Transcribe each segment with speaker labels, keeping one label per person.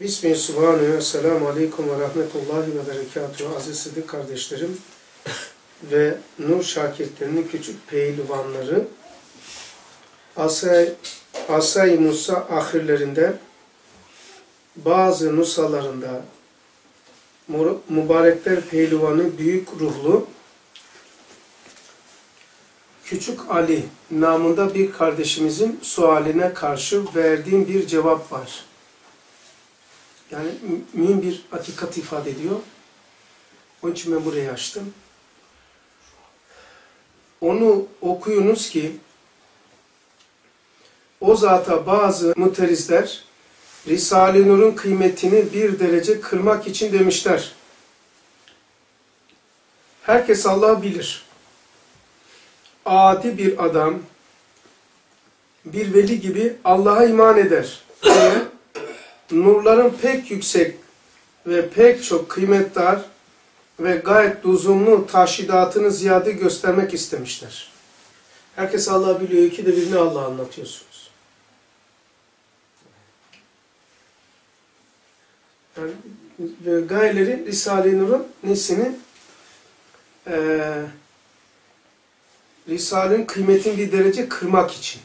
Speaker 1: Bismillahirrahmanirrahim. Esselamu Aleyküm ve Rahmetullahi ve Berekatuhu. Aziz Sıdık kardeşlerim ve Nur şakirtlerinin küçük pehlivanları Asay-ı Nusa ahirlerinde bazı nusalarında mübarekler pehlivanı büyük ruhlu Küçük Ali namında bir kardeşimizin sualine karşı verdiğim bir cevap var. Yani mühim bir hakikat ifade ediyor. Onun için ben burayı açtım. Onu okuyunuz ki o zata bazı muterizler Risale-i Nur'un kıymetini bir derece kırmak için demişler. Herkes Allah'ı bilir. Adi bir adam bir veli gibi Allah'a iman eder diye nurların pek yüksek ve pek çok kıymetdar ve gayet lüzumlu taşidatını ziyade göstermek istemişler. Herkes Allah'ı biliyor, ikide birini Allah'a anlatıyorsunuz. Yani, ve gayeleri Risale-i Nur'un nesini Risale'nin kıymetini bir derece kırmak için.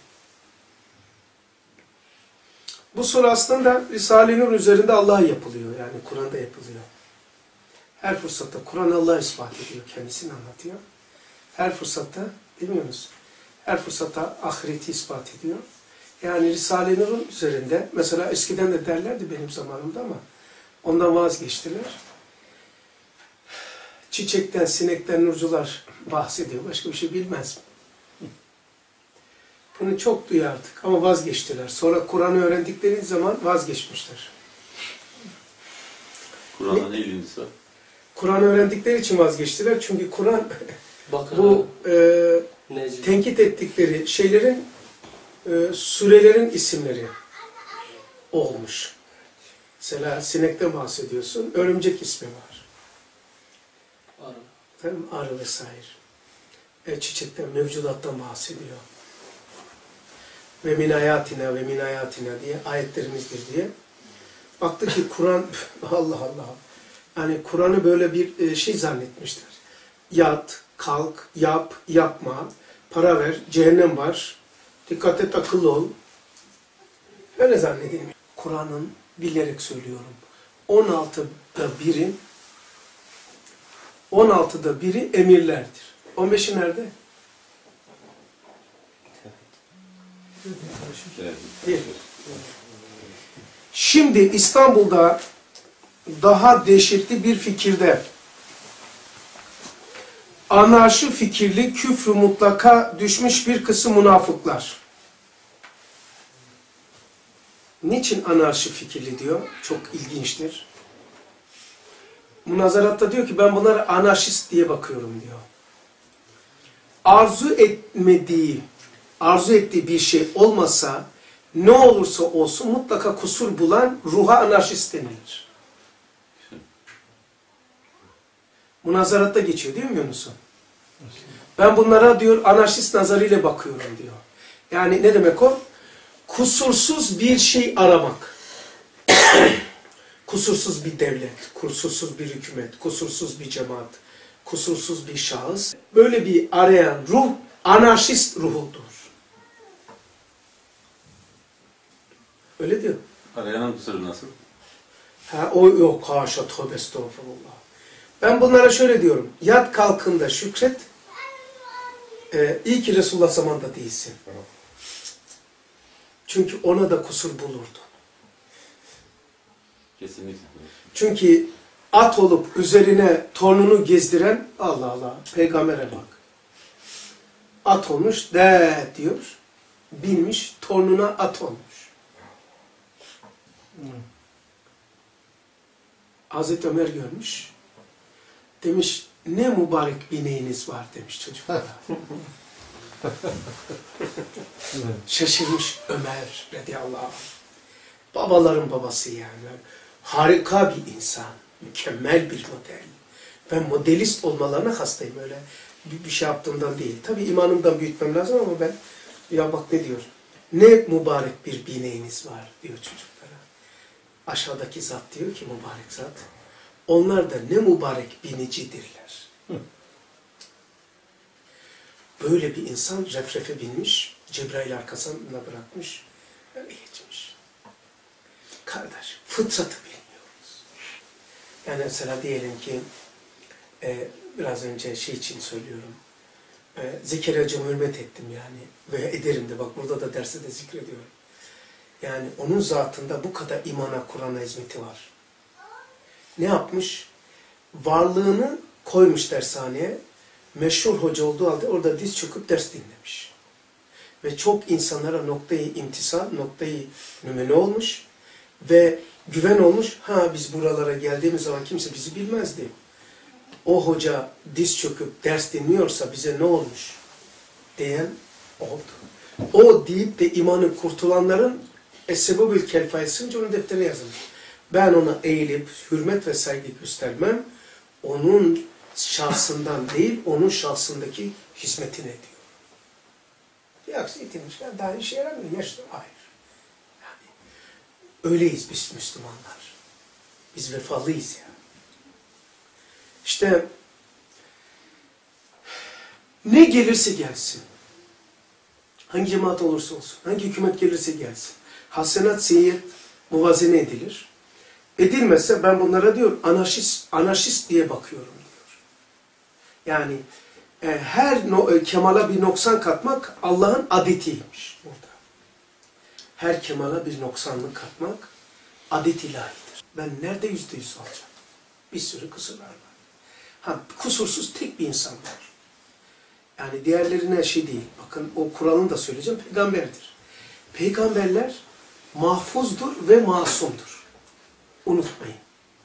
Speaker 1: Bu soru aslında Risale-i Nur üzerinde Allah yapılıyor. Yani Kur'an'da yapılıyor. Her fırsatta Kur'an Allah ispat ediyor. Kendisini anlatıyor. Her fırsatta, bilmiyorsunuz, her fırsatta ahireti ispat ediyor. Yani Risale-i Nur'un üzerinde, mesela eskiden de derlerdi benim zamanımda ama ondan vazgeçtiler. Çiçekten, sinekten nurcular bahsediyor. Başka bir şey bilmez. Bunu çok duyardık ama vazgeçtiler. Sonra Kur'an'ı öğrendikleri zaman vazgeçmişler.
Speaker 2: Kur'an'la ne ilgisi var?
Speaker 1: Kur'an'ı öğrendikleri için vazgeçtiler. Çünkü Kur'an bu tenkit ettikleri şeylerin surelerin isimleri olmuş. Mesela sinekten bahsediyorsun. Örümcek ismi var. Arı vesaire. Çiçekten, mevcudattan bahsediyor. Ve min ayatina diye ayetlerimizdir diye. Baktı ki Kur'an Allah Allah. Yani Kur'an'ı böyle bir şey zannetmişler. Yat, kalk, yap, yapma, para ver, cehennem var. Dikkat et, akıllı ol. Öyle zannedilmiş. Kur'an'ın bilerek söylüyorum. 16'da biri emirlerdir. 15'i nerede? Şimdi İstanbul'da daha dehşetli bir fikirde anarşi fikirli küfrü mutlaka düşmüş bir kısım münafıklar. Niçin anarşi fikirli diyor? Çok ilginçtir. Münazaratta diyor ki ben bunlara anarşist diye bakıyorum diyor. Arzu ettiği bir şey olmasa ne olursa olsun mutlaka kusur bulan ruha anarşist denilir. Münazaratta geçiyor değil mi Yunus'un? Ben bunlara diyor anarşist nazarıyla bakıyorum diyor. Yani ne demek o? Kusursuz bir şey aramak. Kusursuz bir devlet, kusursuz bir hükümet, kusursuz bir cemaat, kusursuz bir şahıs. Böyle bir arayan ruh anarşist ruhudur. Öyle diyor.
Speaker 2: Arayanın kusuru nasıl?
Speaker 1: O yok, haşa, tövbe estağfurullah. Ben bunlara şöyle diyorum. Yat kalkında şükret. İyi ki Resulullah zamanında değilsin. Çünkü ona da kusur bulurdu.
Speaker 2: Kesinlikle.
Speaker 1: Çünkü at olup üzerine torununu gezdiren Allah Allah, peygambere bak. At olmuş, de diyor. Binmiş, torununa at olmuş. Hazreti Ömer görmüş. Demiş, ne mübarek bineğiniz var demiş çocuklara. Şaşırmış Ömer radıyallahu anh. Babaların babası yani. Harika bir insan. Mükemmel bir model. Ben modelist olmalarına hastayım öyle. Bir şey yaptığımdan değil. Tabii imanımdan büyütmem lazım ama ben ya bak ne diyor. Ne mübarek bir bineğiniz var diyor çocuklara. Aşağıdaki zat diyor ki, mübarek zat, onlar da ne mübarek binicidirler. Böyle bir insan refrefe binmiş, Cebrail arkasında bırakmış, öyle geçmiş. Kardeş, fıtratı bilmiyoruz. Yani mesela diyelim ki, biraz önce şey için söylüyorum, Zekeriya Hocam'a hürmet ettim yani, ve ederim de, bak burada da derste de zikrediyorum. Yani onun zatında bu kadar imana, Kur'an'a hizmeti var. Ne yapmış? Varlığını koymuş dershaneye, meşhur hoca olduğu halde orada diz çöküp ders dinlemiş. Ve çok insanlara noktayı imtisal, noktayı nümune olmuş ve güven olmuş. Ha, biz buralara geldiğimiz zaman kimse bizi bilmezdi. O hoca diz çöküp ders dinliyorsa bize ne olmuş diyen oldu. O deyip de imanı kurtulanların Es-Sebebül Kelfa'yı sınca onun defterine yazılmış. Ben ona eğilip hürmet ve saygı göstermem. Onun şahsından değil, onun şahsındaki hizmetine diyor. Yoksa itilmişler daha işe yaramıyor. Hayır. Yani, öyleyiz biz Müslümanlar. Biz vefalıyız ya. İşte ne gelirse gelsin. Hangi cemaat olursa olsun. Hangi hükümet gelirse gelsin. Hasenat, seyyiyet muvazene edilir. Edilmezse ben bunlara diyor anarşist diye bakıyorum diyor. Yani her kemala bir noksan katmak Allah'ın adetiymiş burada. Her kemala bir noksanlık katmak adet ilahidir. Ben nerede %100 olacağım? Bir sürü kusurlar var. Ha, kusursuz tek bir insan var. Yani diğerlerine şey değil. Bakın o Kur'an'ı da söyleyeceğim. Peygamberdir. Peygamberler mahfuzdur ve masumdur. Unutmayın.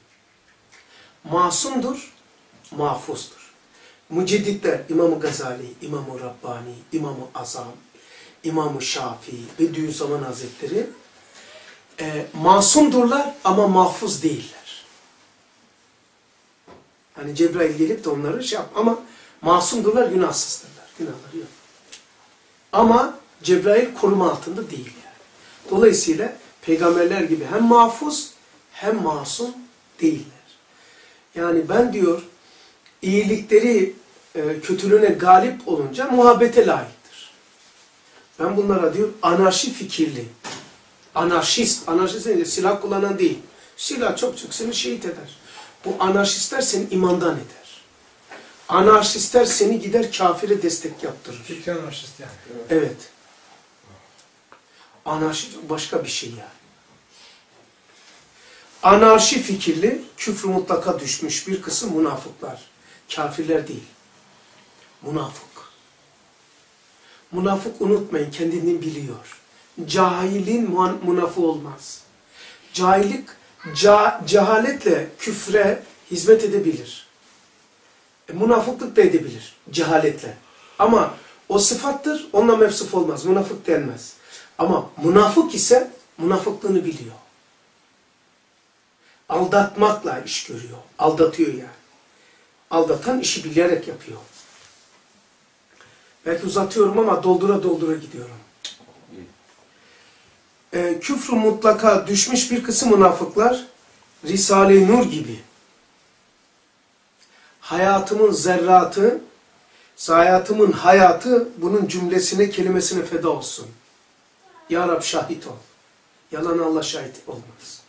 Speaker 1: Masumdur, mahfuzdur. Mücedditler İmam-ı Gazali, İmam-ı Rabbani, İmam-ı Azam, İmam-ı Şafii, Bediüzzaman Hazretleri masumdurlar ama mahfuz değiller. Hani Cebrail gelip de onları şey yap ama masumdurlar, günahsızdırlar. Günahları yok. Ama Cebrail koruma altında değil yani. Dolayısıyla peygamberler gibi hem mahfuz hem masum değiller. Yani ben diyor iyilikleri kötülüğüne galip olunca muhabbete layıktır. Ben bunlara diyor anarşi fikirli, anarşist ne silah kullanan değil. Silah çok seni şehit eder. Bu anarşistler seni imandan eder. Anarşistler seni gider kafire destek yaptırır.
Speaker 3: Fikri anarşist yani.
Speaker 1: Evet. Anarşi başka bir şey yani. Anarşi fikirli, küfrü mutlaka düşmüş bir kısım münafıklar. Kafirler değil. Münafık. Münafık unutmayın kendini biliyor. Cahilin münafığı olmaz. Cehaletle küfre hizmet edebilir. Münafıklık da edebilir cehaletle. Ama o sıfattır, onunla mevsuf olmaz. Münafık denmez. Ama münafık ise münafıklığını biliyor. Aldatmakla iş görüyor. Aldatıyor yani. Aldatan işi bilerek yapıyor. Belki uzatıyorum ama doldura doldura gidiyorum. Küfrü mutlaka düşmüş bir kısım münafıklar Risale-i Nur gibi hayatımın zerratı, hayatımın hayatı bunun cümlesine, kelimesine feda olsun. Ya Rab şahit ol. Yalan Allah şahit olmaz.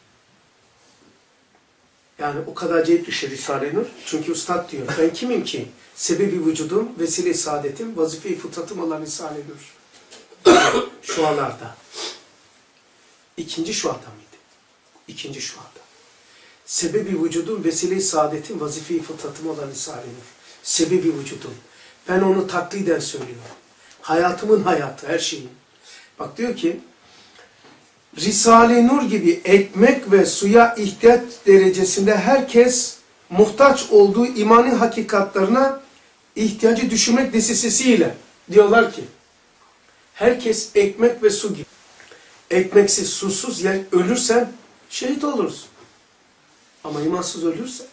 Speaker 1: Yani o kadar acayip bir şey Risale-i Nur. Çünkü Üstad diyor, ben kimim ki? Sebebi vücudum, vesile-i saadetim, vazife-i fıtratım olan Risale-i Nur. Şualarda. İkinci şuada mıydı? İkinci şuada. Sebebi vücudum, vesile-i saadetim, vazife-i fıtratım olan Risale-i Nur. Sebebi vücudum. Ben onu takliden söylüyorum. Hayatımın hayatı, her şeyim. Bak diyor ki, Risale-i Nur gibi ekmek ve suya ihtiyaç derecesinde herkes muhtaç olduğu imani hakikatlarına ihtiyacı düşürmek desisesiyle diyorlar ki, herkes ekmek ve su gibi. Ekmeksiz, susuz ölürsen şehit olursun. Ama imansız ölürsen,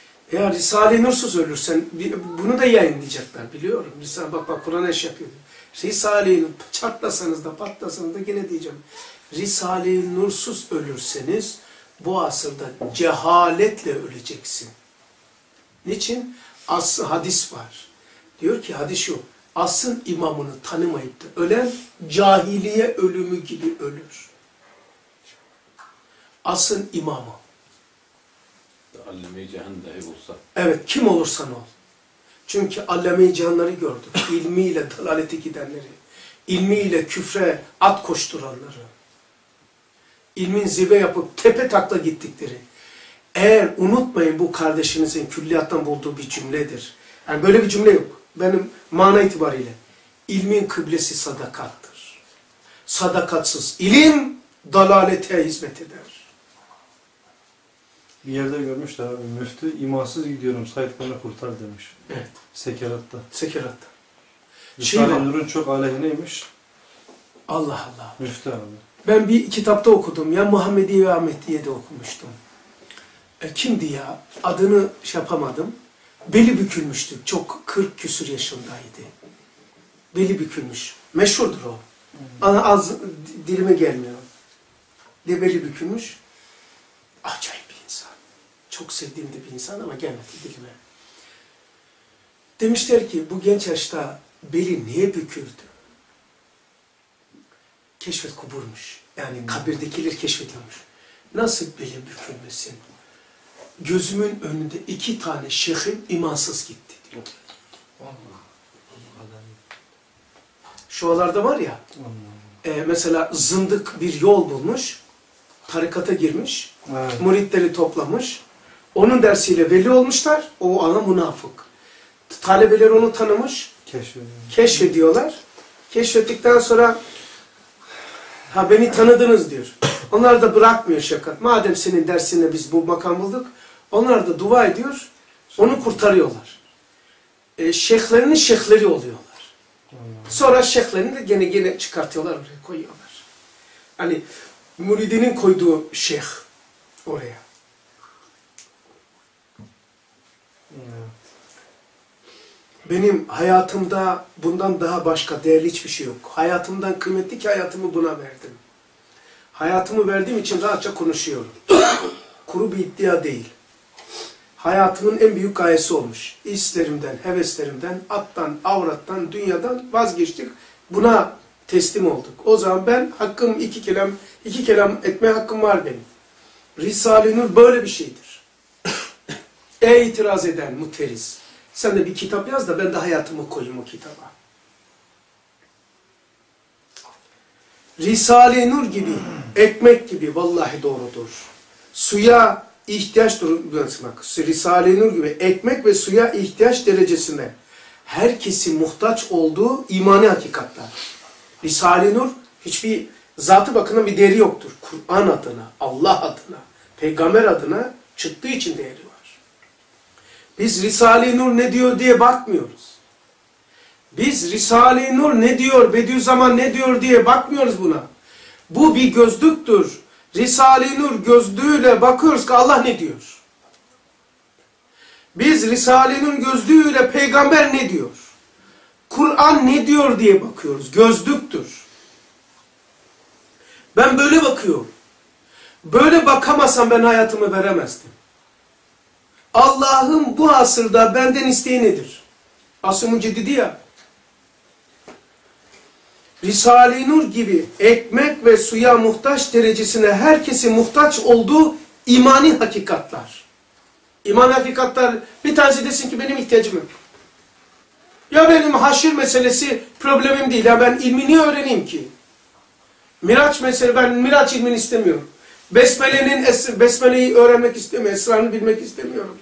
Speaker 1: eğer Risale-i Nur'suz ölürsen, bunu da yayınlayacaklar biliyorum. Bak Kur'an eş yapıyor. Risale-i Nur çatlasanız da patlasanız da gene diyeceğim. Risale-i Nursuz ölürseniz bu asırda cehaletle öleceksin. Niçin? Hadis var. Diyor ki hadis şu. Asrın imamını tanımayıp da ölen cahiliye ölümü gibi ölür. Asrın imamı.
Speaker 2: Alleme-i cihan dahi olsa.
Speaker 1: Evet, kim olursan ol. Çünkü allame-i cihanları gördük. İlmiyle dalalete gidenleri, ilmiyle küfre at koşturanları, ilmin zirve yapıp tepe takla gittikleri. Eğer unutmayın, bu kardeşinizin külliyattan bulduğu bir cümledir. Yani böyle bir cümle yok. Benim mana itibariyle. İlmin kıblesi sadakattır. Sadakatsız ilim dalalete hizmet eder.
Speaker 3: Bir yerde görmüşler abi. Müftü imansız gidiyorum. Said bana kurtar demiş.
Speaker 1: Evet.
Speaker 3: Sekeratta.
Speaker 1: Sekeratta.
Speaker 3: Risale-i Nur'un çok aleyhineymiş.
Speaker 1: Allah Allah.
Speaker 3: Müftü abi.
Speaker 1: Ben bir kitapta okudum. Ya Muhammediye ve Ahmediye'de okumuştum. Kimdi ya? Adını yapamadım. Beli bükülmüştü. Çok 40 küsur yaşındaydı. Beli bükülmüş. Meşhurdur o. Ana az dilime gelmiyor. De beli bükülmüş. Acayip bir insan. Çok sevdiğim de bir insan ama gelmedi dilime. Demişler ki bu genç yaşta beli niye büküldü? Keşfet kuburmuş. Yani kabirdekileri keşfediyormuş. Nasıl beli bükülmesin? Gözümün önünde 2 tane şeyhim imansız gitti diyor. Şuralarda var ya, mesela zındık bir yol bulmuş, tarikata girmiş,
Speaker 3: Evet.
Speaker 1: muritleri toplamış, onun dersiyle veli olmuşlar, o ana münafık. Talebeler onu tanımış, keşfediyorlar. Keşfettikten sonra, ha beni tanıdınız diyor. Onlar da bırakmıyor şakat. Madem senin dersinde biz bu makam bulduk, onlar da dua ediyor, onu kurtarıyorlar. Şeyhlerinin şeyhleri oluyorlar. Sonra şeyhlerini de gene çıkartıyorlar, oraya koyuyorlar. Hani muridinin koyduğu şeyh oraya. Benim hayatımda bundan daha başka değerli hiçbir şey yok. Hayatımdan kıymetli ki hayatımı buna verdim. Hayatımı verdiğim için rahatça konuşuyorum. Kuru bir iddia değil. Hayatımın en büyük gayesi olmuş. İslerimden, heveslerimden, attan, avrattan, dünyadan vazgeçtik. Buna teslim olduk. O zaman ben hakkım iki kelam etme hakkım var benim. Risale-i Nur böyle bir şeydir. İtiraz eden muteriz. Sen de bir kitap yaz da ben de hayatımı koyayım o kitaba. Risale-i Nur gibi, ekmek gibi vallahi doğrudur. Suya ihtiyaç bak, Risale-i Nur gibi ekmek ve suya ihtiyaç derecesinde herkesin muhtaç olduğu imani hakikatler. Risale-i Nur hiçbir zatı bakımından bir değeri yoktur. Kur'an adına, Allah adına, peygamber adına çıktığı için değeri var. Biz Risale-i Nur ne diyor diye bakmıyoruz. Biz Risale-i Nur ne diyor, Bediüzzaman ne diyor diye bakmıyoruz buna. Bu bir gözlüktür. Risale-i Nur gözlüğüyle bakıyoruz ki Allah ne diyor. Biz Risale-i Nur gözlüğüyle peygamber ne diyor. Kur'an ne diyor diye bakıyoruz. Gözlüktür. Ben böyle bakıyorum. Böyle bakamasam ben hayatımı veremezdim. Allah'ın bu asırda benden isteği nedir? Asr-ı Müceddidi ya. Risale-i Nur gibi ekmek ve suya muhtaç derecesine herkesin muhtaç olduğu imani hakikatlar. İmani hakikatlar, bir tanesi desin ki benim ihtiyacım yok. Ya benim haşir meselesi problemim değil. Ya ben ilmi niye öğreneyim ki? Miraç meselesi, ben Miraç ilmini istemiyorum. Besmele'yi öğrenmek istemiyorum. Esrarını bilmek istemiyorum.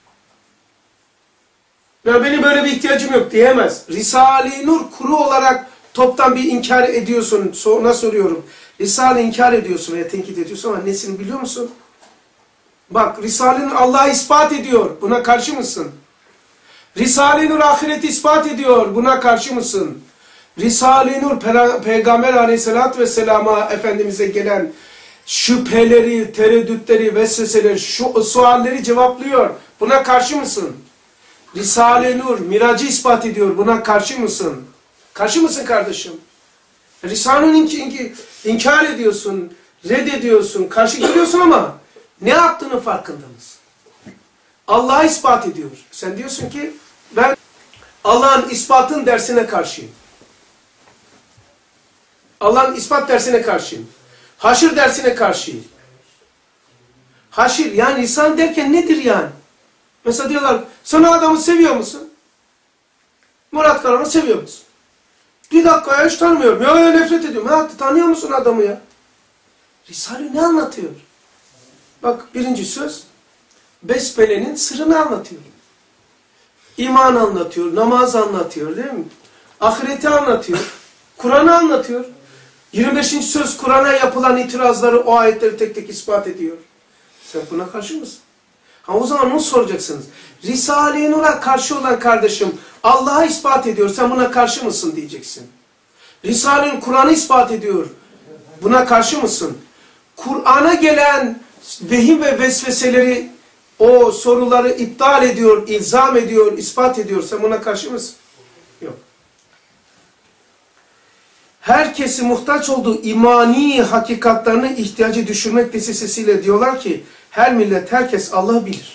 Speaker 1: Ya benim böyle bir ihtiyacım yok diyemez. Risale-i Nur kuru olarak toptan bir inkar ediyorsun. Ona soruyorum. Risale inkar ediyorsun veya tenkit ediyorsun ama nesini biliyor musun? Bak Risale-i Nur Allah'ı ispat ediyor. Buna karşı mısın? Risale-i Nur ahireti ispat ediyor. Buna karşı mısın? Risale-i Nur Peygamber aleyhissalatü vesselama Efendimiz'e gelen şüpheleri, tereddütleri, vesveseleri, sualleri cevaplıyor. Buna karşı mısın? Risale-i Nur miracı ispat ediyor. Buna karşı mısın? Karşı mısın kardeşim? Risale'nin inkar ediyorsun, reddediyorsun, karşı geliyorsun ama ne yaptığının farkında mısın? Allah'a ispat ediyor. Sen diyorsun ki ben Allah'ın ispatın dersine karşıyım. Allah'ın ispat dersine karşıyım. Haşr dersine karşıyım. Haşr yani insan derken nedir yani? Mesela diyorlar sen adamı seviyor musun? Murat Karaman'ı seviyor musun? Bir dakika ya hiç tanımıyorum. Ya nefret ediyorum. Ya tanıyor musun adamı ya? Risale ne anlatıyor? Bak birinci söz Besmele'nin sırrını anlatıyor. İman anlatıyor, namaz anlatıyor değil mi? Ahireti anlatıyor, Kur'an'ı anlatıyor. 25. söz Kur'an'a yapılan itirazları, o ayetleri tek tek ispat ediyor. Sen buna karşı mısın? Ha o zaman nasıl soracaksınız? Risale-i Nur'a karşı olan kardeşim Allah'a ispat ediyor, sen buna karşı mısın diyeceksin. Risale-i Kur'an'ı ispat ediyor, buna karşı mısın? Kur'an'a gelen vehim ve vesveseleri, o soruları iptal ediyor, ilzam ediyor, ispat ediyor. Sen buna karşı mısın? Yok. Herkesi muhtaç olduğu imani hakikatlarını ihtiyacı düşürmek desisesiyle diyorlar ki her millet, herkes Allah'ı bilir.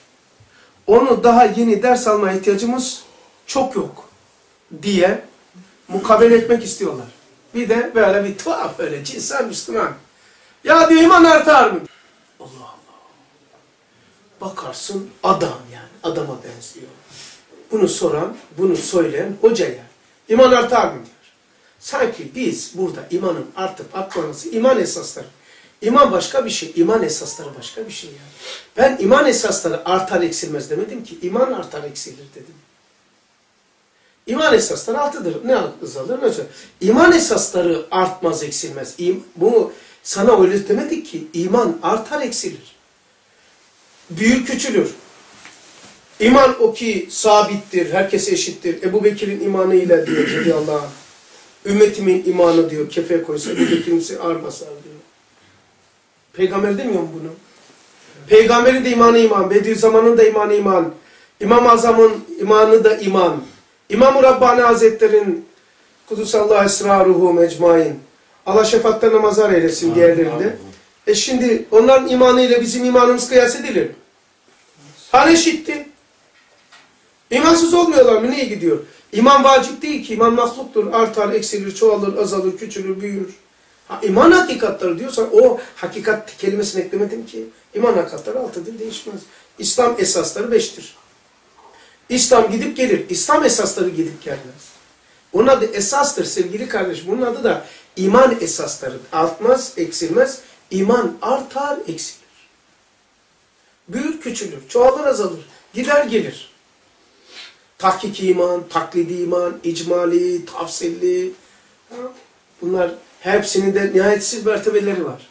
Speaker 1: Onu daha yeni ders almaya ihtiyacımız çok yok diye mukabele etmek istiyorlar. Bir de böyle bir tuhaf öyle cinsel Müslüman. Ya diyor iman artar mı? Allah Allah. Bakarsın adam yani. Adama benziyor. Bunu soran, bunu söyleyen hoca yani. İman artar mı diyor. Sanki biz burada imanın artıp artmaması, iman esasları. İman başka bir şey, iman esasları başka bir şey yani. Ben iman esasları artar eksilmez demedim ki. İman artar eksilir dedim. İman esasları altıdır. Ne azalır ne azalır. İman esasları artmaz eksilmez. Bu sana öyle demedik ki. İman artar eksilir. Büyür küçülür. İman o ki sabittir, herkese eşittir. Ebu Bekir'in imanı ile diyor radıyallahu anh. Ümmetimin imanı diyor, kefeye koysa Ebu Bekir'in ağır basar diyor. Peygamber demiyor mu bunu? Peygamberin de imanı iman, Bediüzzaman'ın da imanı iman, İmam-ı Azam'ın imanı da iman, İmam-ı Rabbani Hazretleri'nin Kudusallahu esraruhu mecmain, Allah şefaatlerine mazhar eylesin diğerlerinde. Şimdi onların imanı ile bizim imanımız kıyas edilir. Hani eşitti? İmansız olmuyorlar mı? Niye gidiyor? İman vacip değil ki. İman mahluktur. Artar, eksilir, çoğalır, azalır, küçülür, büyür. Ha, iman hakikatları diyorsan o hakikat kelimesini eklemedim ki. İman hakikatları altıdır, değişmez. İslam esasları 5'tir. İslam gidip gelir. İslam esasları gidip gelmez. Onun adı esastır sevgili kardeşim. Bunun adı da iman esasları. Artmaz, eksilmez. İman artar, eksilir. Büyür, küçülür, çoğalır, azalır. Gider, gelir. Tahkiki iman, taklidi iman, icmali, tafsilli. Bunlar hepsinin de nihayetsiz mertebeleri var.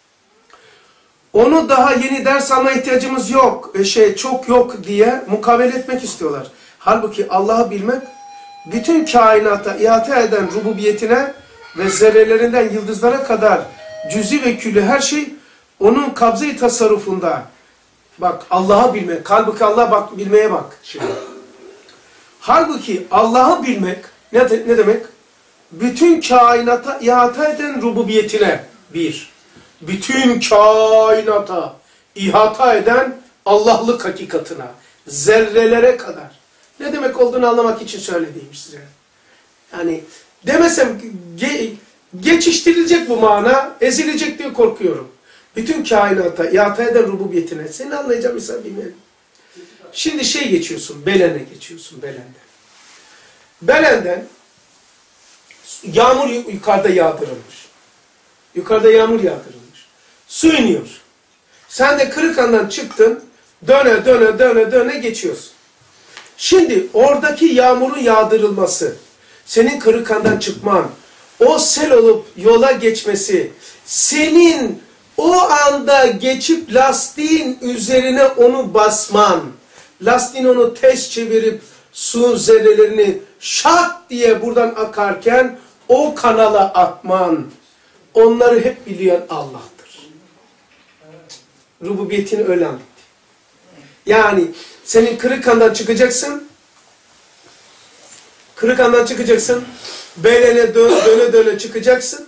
Speaker 1: Onu daha yeni ders alma ihtiyacımız yok, çok yok diye mukabele etmek istiyorlar. Halbuki Allah'ı bilmek, bütün kainata ihate eden rububiyetine ve zerrelerinden yıldızlara kadar cüzi ve külli her şey onun kabze-i tasarrufunda. Bak Allah'ı bilmek, halbuki Allah'ı bak, bilmeye bak şimdi. Halbuki Allah'ı bilmek ne demek? Bütün kainata ihata eden rububiyetine bir. Bütün kainata ihata eden Allah'lık hakikatına, zerrelere kadar. Ne demek olduğunu anlamak için söylediğim size. Yani demesem geçiştirilecek bu mana, ezilecek diye korkuyorum. Bütün kainata ihata eden rububiyetine. Seni anlayacağım insan bilmiyorum. Şimdi geçiyorsun, Belen'e geçiyorsun, Belen'den. Belen'den yağmur yukarıda yağdırılmış. Yukarıda yağmur yağdırılmış. Su iniyor. Sen de Kırıkhan'dan çıktın, döne geçiyorsun. Şimdi oradaki yağmurun yağdırılması, senin Kırıkhan'dan çıkman, o sel olup yola geçmesi, senin o anda geçip lastiğin üzerine onu basman, lastiğin onu ters çevirip su zerrelerini şak diye buradan akarken o kanala atman, onları hep bilen Allah'tır. Rububiyetini öyle anlattı. Yani senin Kırıkhan'dan çıkacaksın, Kırıkhan'dan çıkacaksın. Belen'e döne döne çıkacaksın.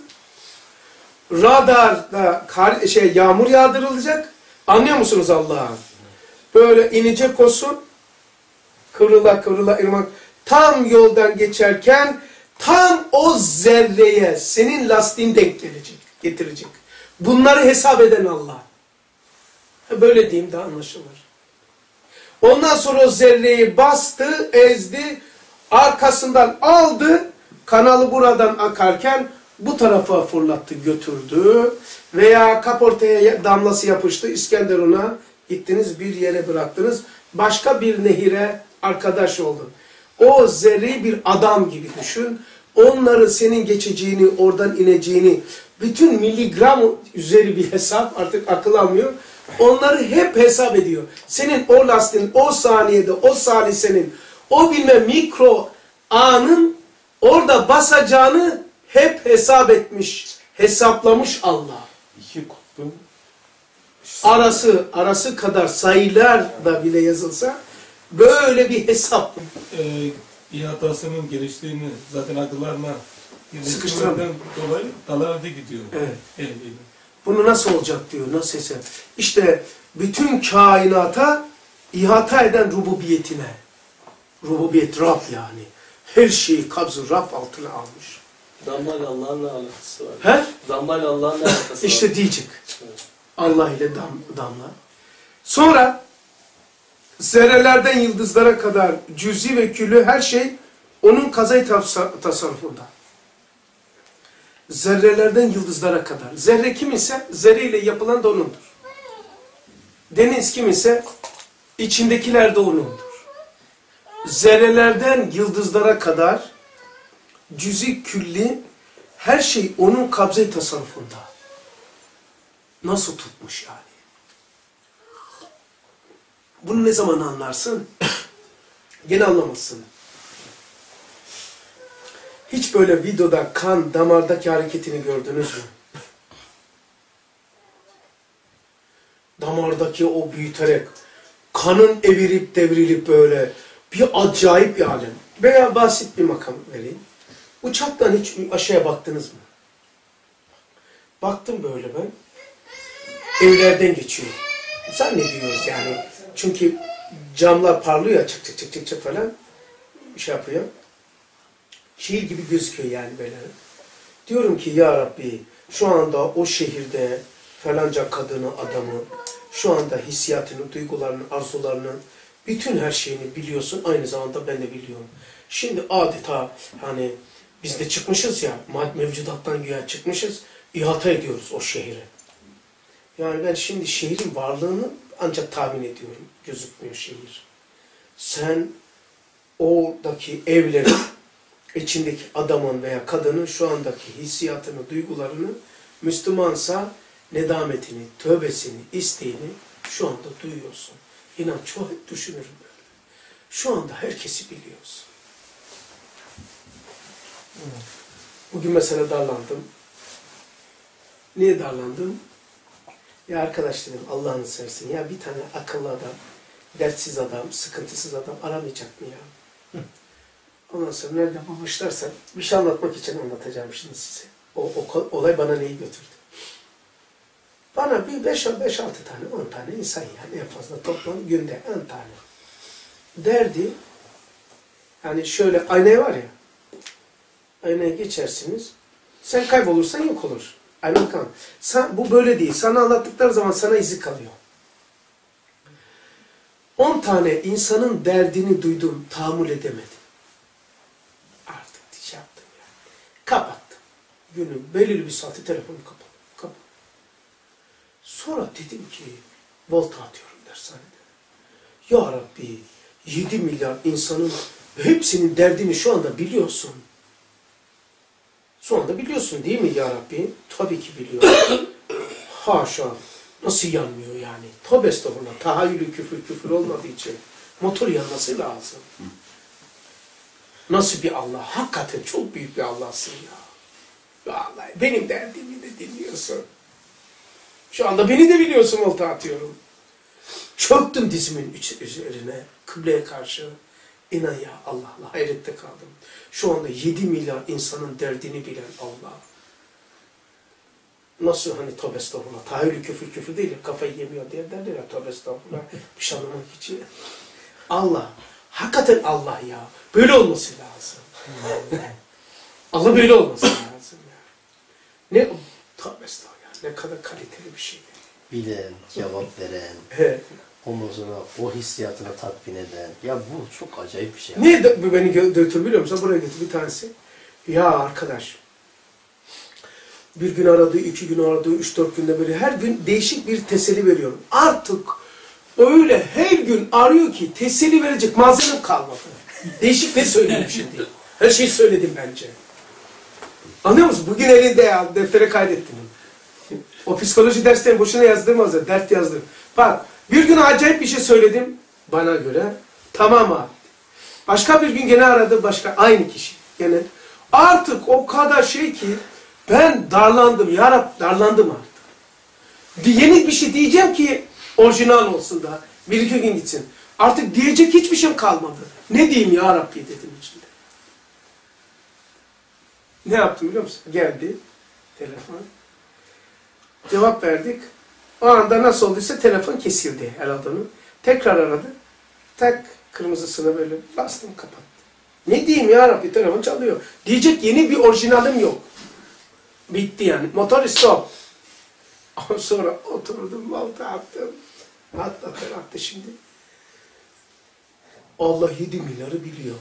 Speaker 1: Radarda yağmur yağdırılacak. Anlıyor musunuz Allah'a? Böyle inecek olsun. Kıvrıla kıvrıla ırmak. Tam yoldan geçerken tam o zerreye senin lastiğin denk getirecek. Bunları hesap eden Allah. Böyle diyeyim de anlaşılır. Ondan sonra o zerreyi bastı, ezdi, arkasından aldı, kanalı buradan akarken bu tarafa fırlattı, götürdü. Veya kaportaya damlası yapıştı, İskenderun'a gittiniz, bir yere bıraktınız. Başka bir nehire arkadaş oldun. O zerreyi bir adam gibi düşün. Onları senin geçeceğini, oradan ineceğini, bütün miligram üzeri bir hesap, artık akıl almıyor. Onları hep hesap ediyor. Senin o lastiğin, o saniyede, o salisenin, o bilmem mikro anın orada basacağını hep hesap etmiş, hesaplamış Allah.
Speaker 3: İki kutbu.
Speaker 1: Arası kadar sayılar da bile yazılsa böyle bir hesap.
Speaker 4: İhatasının geliştiğini zaten akıllarına
Speaker 1: Sıkıştıramıyor.
Speaker 4: dolayı dalarda gidiyor.
Speaker 1: Evet. Bunu nasıl olacak diyor, nasıl hesap? İşte bütün kainata ihata eden rububiyetine. Rububiyet Rab yani. Her şeyi kabz-ı Rab altına almış.
Speaker 5: Damlayla Allah'ın ne alakası var?
Speaker 1: He?
Speaker 5: Damlayla Allah'ın ne alakası var?
Speaker 1: İşte diyecek.
Speaker 5: Evet.
Speaker 1: Allah ile damla. Sonra zerrelerden yıldızlara kadar cüzi ve küllü her şey onun kazayı tasarrufunda. Zerrelerden yıldızlara kadar. Zerre kim ise zerre ile yapılan da onundur. Deniz kim ise içindekiler de onundur. Zerrelerden yıldızlara kadar cüzi külli her şey onun kabze-i tasarrufunda. Nasıl tutmuş yani? Bunu ne zaman anlarsın? Gene anlamazsın. Hiç böyle videoda kan damardaki hareketini gördünüz mü? Damardaki o büyüterek kanın evirip devrilip böyle bir acayip bir alem. Veya basit bir makam vereyim. Uçaktan hiç aşağıya baktınız mı? Baktım böyle ben. Evlerden geçiyor. Zannediyoruz yani. Çünkü camlar parlıyor ya, çık çık çık çık çık falan. Bir şey yapıyor. Şehir gibi gözüküyor yani böyle. Diyorum ki ya Rabbi şu anda o şehirde falanca kadını, adamı, şu anda hissiyatını, duygularını, arzularını, bütün her şeyini biliyorsun. Aynı zamanda ben de biliyorum. Şimdi adeta hani biz de çıkmışız ya, mevcudattan güya çıkmışız, ihata ediyoruz o şehri. Yani ben şimdi şehrin varlığını ancak tahmin ediyorum. Gözükmüyor şehir. Sen oradaki evlerin, içindeki adamın veya kadının şu andaki hissiyatını, duygularını, Müslümansa nedametini, tövbesini, isteğini şu anda duyuyorsun. İnan çok düşünürüm böyle. Şu anda herkesi biliyorsun. Bugün mesela darlandım. Niye darlandım? Ya arkadaş dedim Allah'ını seversen ya bir tane akıllı adam, dertsiz adam, sıkıntısız adam aramayacak mı ya? Ondan sonra nerede bulmuşlarsa bir şey anlatmak için anlatacağım şimdi size. O olay bana neyi götürdü? Bana bir 5-6 tane, 10 tane insan yani en fazla toplam günde 10 tane. Derdi, yani şöyle aynaya var ya, aynaya geçersiniz, sen kaybolursan yok olur. Aynen kan. Bu böyle değil. Sana anlattıkları zaman sana izi kalıyor. 10 tane insanın derdini duydum, tahammül edemedim. Artık şey yaptım yani. Kapattım. Günün belirli bir saati telefonu kapattım. Sonra dedim ki, volta atıyorum dershanede. Ya Rabbi, 7 milyar insanın hepsinin derdini şu anda biliyorsun. Şu anda biliyorsun değil mi ya Rabbi? Tabii ki biliyorum. Haşa. Nasıl yanmıyor yani? Tövbe estağfurullah. Tahayyülü küfür olmadığı için motor yanması lazım. Nasıl bir Allah? Hakikaten çok büyük bir Allah'sın ya. Vallahi benim derdimi de dinliyorsun. Şu anda beni de biliyorsun, volta atıyorum. Çöktüm dizimin üzerine, kıbleye karşı. İnan ya Allah'la hayrette kaldım. Şu anda 7 milyar insanın derdini bilen Allah. Nasıl hani tövbe estağfurullah, tahayyülü küfür değil, kafayı yemiyor diye derler ya, tövbe estağfurullah, bir şey anlamak için. Allah, hakikaten Allah ya, böyle olması lazım. Allah böyle olması lazım ya. Ne, tövbe estağfurullah, ne kadar kaliteli bir şey.
Speaker 6: Bilen, cevap veren,
Speaker 1: He.
Speaker 6: ondan sonra o hissiyatını tatmin eden. Ya bu çok acayip bir şey.
Speaker 1: Niye bu beni götür biliyor musun? Buraya götür bir tanesi. Ya arkadaş, bir gün aradı, 2 gün aradı, 3-4 günde böyle her gün değişik bir teselli veriyorum. Artık öyle her gün arıyor ki teselli verecek malzemem kalmadı. Değişik ne söyleyeyim şimdi? Her şeyi söyledim bence. Anlıyor musun? Bugün elinde ya, deftere kaydettim. O psikoloji derslerini boşuna yazdırmaz ya, dert yazdım. Bak, bir gün acayip bir şey söyledim bana göre. Tamam abi. Başka bir gün gene aradı, başka aynı kişi. Gene. Artık o kadar şey ki ben darlandım. Ya Rab, darlandım artık. Yeni bir şey diyeceğim ki orijinal olsun da. 1-2 gün gitsin. Artık diyecek hiçbir şeyim kalmadı. Ne diyeyim ya Rabbi dedim içinde. Ne yaptım biliyor musun? Geldi telefon. Cevap verdik. O anda nasıl olduysa telefon kesildi herhalde onu. Tekrar aradı. Tak kırmızısını böyle bastım kapattım. Ne diyeyim ya Rabbi, telefon çalıyor. Diyecek yeni bir orijinalim yok. Bitti yani. Motor stop. Sonra oturdum, balta attım. Attı şimdi. Allah 7 milyarı biliyor.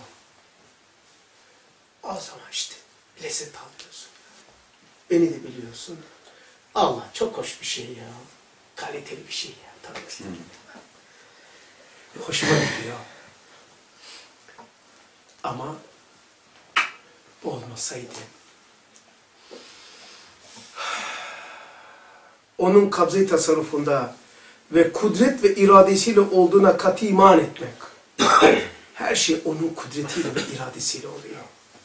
Speaker 1: O zaman işte lezzet alıyorsun. Beni de biliyorsun. Allah çok hoş bir şey ya. Kaliteli bir şey ya. Tabii. Hoşuma gidiyor. Ama olmasaydı onun kabze-i tasarrufunda ve kudret ve iradesiyle olduğuna katı iman etmek. Her şey onun kudretiyle ve iradesiyle oluyor.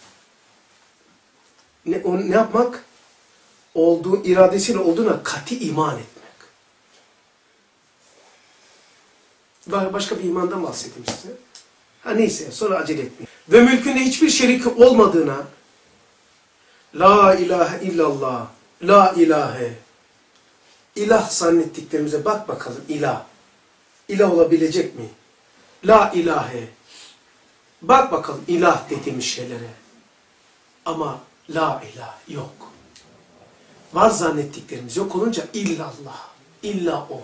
Speaker 1: Ne yapmak? İradesiyle olduğuna katı iman etmek. Başka bir imandan bahsedeyim size. Neyse, sonra acele etmeyin. Ve mülkünde hiçbir şeriki olmadığına, la ilahe illallah, la ilahe, ilah zannettiklerimize bak bakalım, ilah. İlah olabilecek mi? La ilahe. Bak bakalım ilah dediğimiz şeylere. Ama la ilah yok. Var zannettiklerimiz yok olunca illallah. İlla o.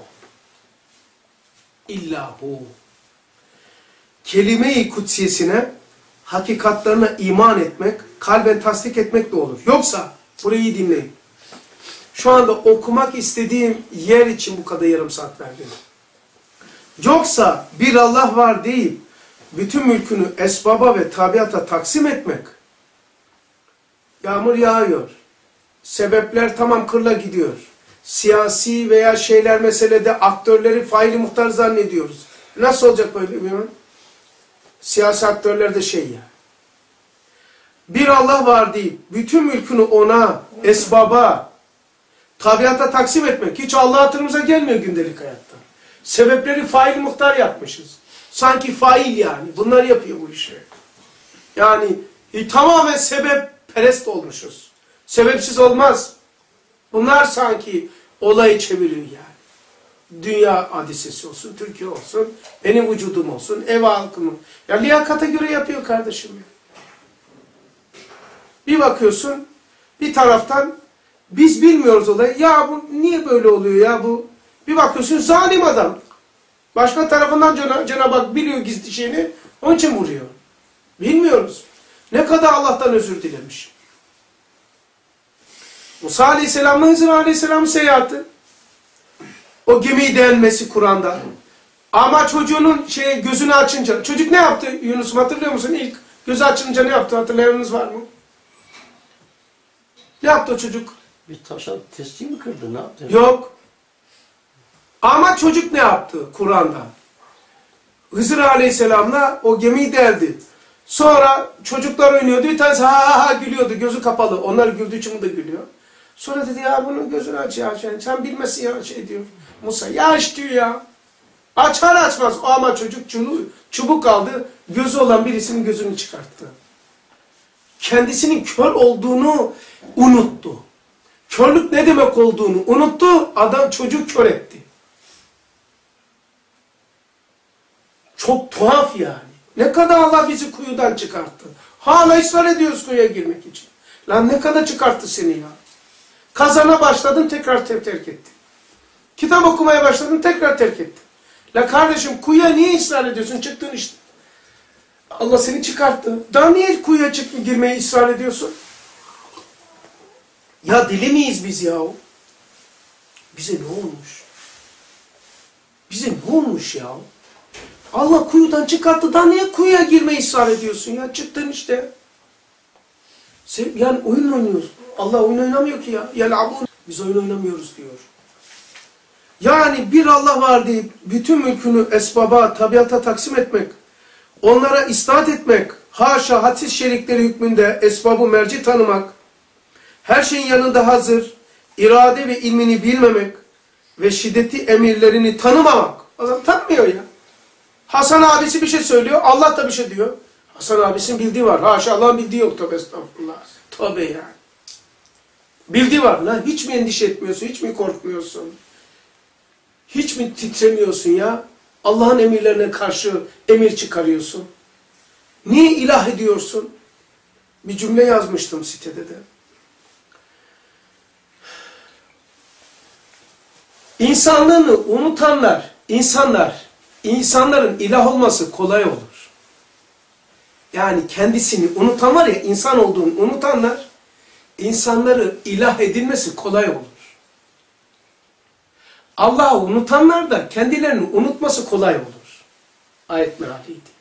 Speaker 1: İllahu. Kelime-i kutsiyesine, hakikatlarına iman etmek, kalben tasdik etmek de olur. Yoksa, burayı iyi dinleyin. Şu anda okumak istediğim yer için bu kadar yarım saat verdim. Yoksa bir Allah var deyip, bütün mülkünü esbaba ve tabiata taksim etmek, yağmur yağıyor, sebepler tamam kırla gidiyor, siyasi veya şeyler meselede aktörleri faili muhtar zannediyoruz. Nasıl olacak böyle bir iman? Siyasi aktörler de şey ya. Bir Allah var deyip bütün mülkünü ona, esbaba, tabiata taksim etmek. Hiç Allah hatırımıza gelmiyor gündelik hayatta. Sebepleri fail muhtar yapmışız. Sanki fail yani. Bunlar yapıyor bu işi. Yani tamamen sebep perest olmuşuz. Sebepsiz olmaz. Bunlar sanki olayı çeviriyor yani. Dünya hadisesi olsun, Türkiye olsun, benim vücudum olsun, ev halkımın. Ya liyakata göre yapıyor kardeşim ya. Bir bakıyorsun, bir taraftan biz bilmiyoruz olayı. Ya bu niye böyle oluyor ya bu? Bir bakıyorsun zalim adam. Başka tarafından Cenab-ı Hak biliyor gizli şeyini, onun için vuruyor. Bilmiyoruz. Ne kadar Allah'tan özür dilemiş. Musa Aleyhisselam'la Hızır Aleyhisselam'ın seyahati. O gemiyi delmesi Kur'an'da. Ama çocuğunun gözünü açınca, çocuk ne yaptı Yunus'um hatırlıyor musun? İlk gözü açınca ne yaptı hatırlayanınız var mı? Ne yaptı o çocuk?
Speaker 6: Bir taşa testi mi kırdı? Ne yaptı?
Speaker 1: Yok. Ama çocuk ne yaptı Kur'an'da? Hızır Aleyhisselam'la o gemiyi deldi. Sonra çocuklar oynuyordu. Bir tanesi ha gülüyordu. Gözü kapalı. Onlar güldüğü için bu da gülüyor. Sonra dedi ya bunun gözünü aç ya. Sen bilmesin ya diyor. Musa ya aç diyor ya. Açar açmaz. Ama çocuk çubuk aldı. gözü olan birisinin gözünü çıkarttı. Kendisinin kör olduğunu unuttu. Körlük ne demek olduğunu unuttu. Adam çocuğu kör etti. Çok tuhaf yani. Ne kadar Allah bizi kuyudan çıkarttı. Hala ısrar ediyoruz kuyuya girmek için. Lan ne kadar çıkarttı seni ya. Kazana başladın tekrar terk ettin. Kitap okumaya başladın tekrar terk ettin. La kardeşim kuyuya niye ısrar ediyorsun? Çıktın işte. Allah seni çıkarttı. Daha niye kuyuya girmeyi ısrar ediyorsun? Ya deli miyiz biz yahu? Bize ne olmuş? Bize ne olmuş ya? Allah kuyudan çıkarttı. Daha niye kuyuya girmeyi ısrar ediyorsun ya? Çıktın işte. Yani oyun oynuyoruz. Allah oyun oynamıyor ki ya. Yel'abun. Biz oyun oynamıyoruz diyor. Yani bir Allah var deyip bütün mülkünü esbaba, tabiata taksim etmek, onlara isnat etmek, haşa hadsiz şerikleri hükmünde esbabı merci tanımak, her şeyin yanında hazır, irade ve ilmini bilmemek ve şiddeti emirlerini tanımamak. Adam tanımıyor ya. Hasan abisi bir şey söylüyor, Allah da bir şey diyor. Hasan abisinin bildiği var. Haşa Allah'ın bildiği yok tabi estağfurullah. Tabi yani. Bildiği var lan. Hiç mi endişe etmiyorsun? Hiç mi korkmuyorsun? Hiç mi titremiyorsun ya? Allah'ın emirlerine karşı emir çıkarıyorsun. Niye ilah ediyorsun? Bir cümle yazmıştım sitede de. İnsanlığını unutanlar, insanların ilah olması kolay olur. Yani kendisini unutan var ya, insan olduğunu unutanlar, insanları ilah edilmesi kolay olur. Allah'ı unutanlar da kendilerini unutması kolay olur. Ayet mealiydi.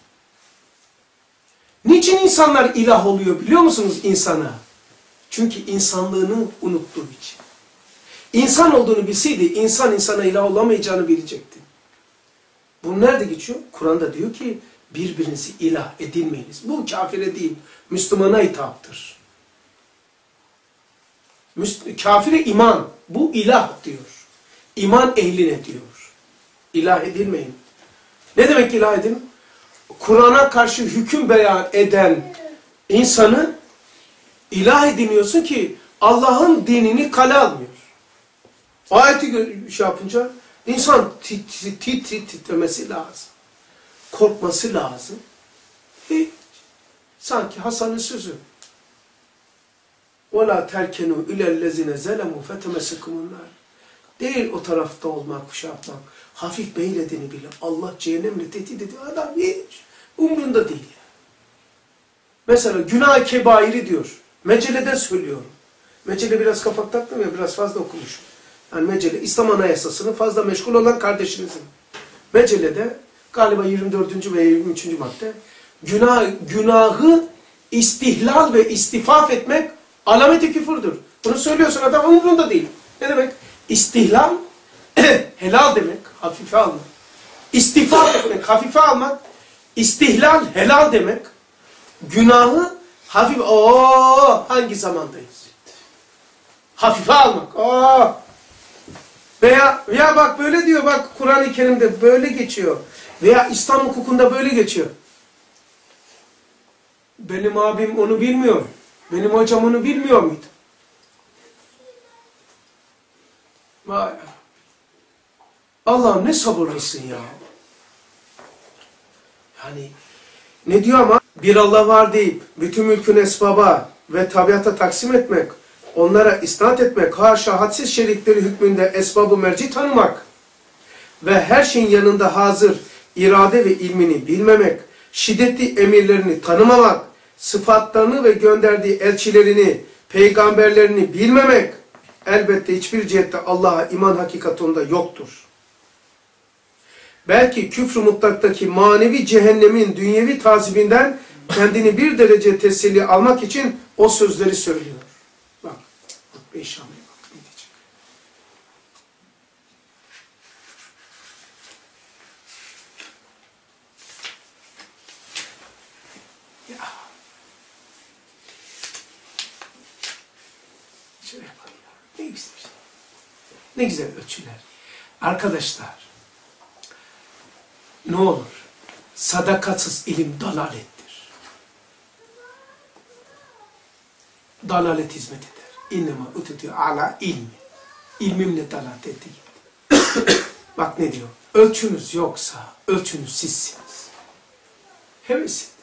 Speaker 1: Niçin insanlar ilah oluyor biliyor musunuz insana? Çünkü insanlığını unuttuğu için. İnsan olduğunu bilseydi insan insana ilah olamayacağını bilecekti. Bu nerede geçiyor? Kur'an'da diyor ki birbirinizi ilah edinmeyiniz. Bu kafire değil, Müslümana hitaptır. Kafire iman, bu ilah diyor. İman ehline diyor. İlah edilmeyin. Ne demek ilah edin? Kur'an'a karşı hüküm beyan eden insanı ilah ediniyorsun ki Allah'ın dinini kale almıyor. Ayeti şey yapınca insan titremesi lazım. Korkması lazım. Hiç. Sanki Hasan'ın sözü. وَلَا تَرْكَنُوا اِلَى الَّذِينَ زَلَمُوا فَتَمَسِكُمُ النَّارِ. Değil o tarafta olmak, şey yapmak. Hafif beyledini bile Allah cehennemle tehdit ediyor. Adam hiç umrunda değil. Mesela günah kebairi diyor. Meceleden söylüyorum. Mecele biraz kafa taktım ya, biraz fazla okumuşum. Yani mecele, İslam Anayasası'nı fazla meşgul olan kardeşinizin. Mecelede galiba 24. ve 23. madde günahı istihlal ve istifaf etmek alameti küfürdür. Bunu söylüyorsun, adam umurunda değil. Ne demek? İstihlal helal demek, hafife almak. İstifaf etmek, hafife almak. İstihlal helal demek. Günahı hafif, hangi zamandayız? Hafife almak. Veya bak böyle diyor, bak Kur'an-ı Kerim'de böyle geçiyor. Veya İslam hukukunda böyle geçiyor. Benim abim onu bilmiyor. Benim hocam onu bilmiyor muydu? Vay. Allah'ım ne sabırlısın ya. Yani ne diyor ama? Bir Allah var deyip bütün mülkün esbaba ve tabiata taksim etmek, onlara isnat etmek, haşa hadsiz şerikleri hükmünde esbabı merci tanımak ve her şeyin yanında hazır irade ve ilmini bilmemek, şiddetli emirlerini tanımamak, sıfatlarını ve gönderdiği elçilerini, peygamberlerini bilmemek, elbette hiçbir cihette Allah'a iman hakikatında yoktur. Belki küfr-ü mutlaktaki manevi cehennemin dünyevi tazibinden kendini bir derece teselli almak için o sözleri söylüyor. Bak Beyşam'a bak ne diyecek. Ya. Şöyle yapalım ya. Ne güzel şey. Ne güzel ölçüler. Arkadaşlar, ne olur Sadakatsız ilim dalalettir. Dalalet hizmet eder. İnnema utetiyor ala ilmi. İlmimle dalalet etti. Bak ne diyor? Ölçünüz yoksa ölçünüz sizsiniz. Hevesidir.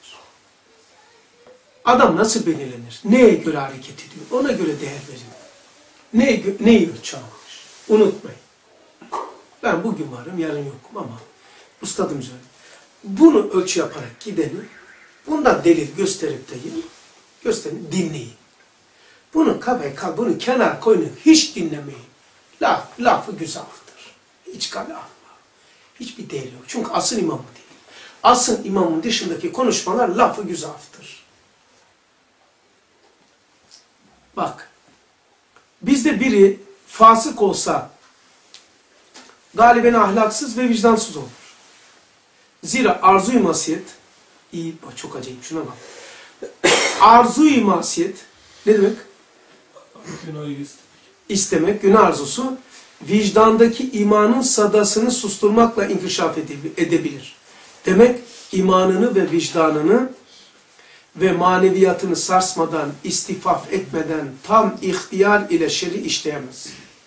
Speaker 1: Adam nasıl belirlenir? Neye göre hareket ediyor? Ona göre değer verin. Neyi ölçü almış? Unutmayın. Ben bugün varım, yarın yokum ama ustadım söyledi. Bunu ölçü yaparak gideni, bundan delil gösterip de gösterin, dinleyin. Bunu bunu kenara koyun, hiç dinlemeyin. Lafı güzeldir. Hiç kale alma. Hiçbir değeri yok. Çünkü asıl imamı değil. Asıl imamın dışındaki konuşmalar lafı güzeldir. Bak, bizde biri fasık olsa galiben ahlaksız ve vicdansız olur. Zira arzu-i masiyet, iyi, bak çok acayip, şuna bak. Arzu-i masiyet ne demek? İstemek, günah arzusu, vicdandaki imanın sadasını susturmakla inkişaf edebilir. Demek imanını ve vicdanını ve maneviyatını sarsmadan, istifaf etmeden tam ihtiyar ile şer'i işleyemez.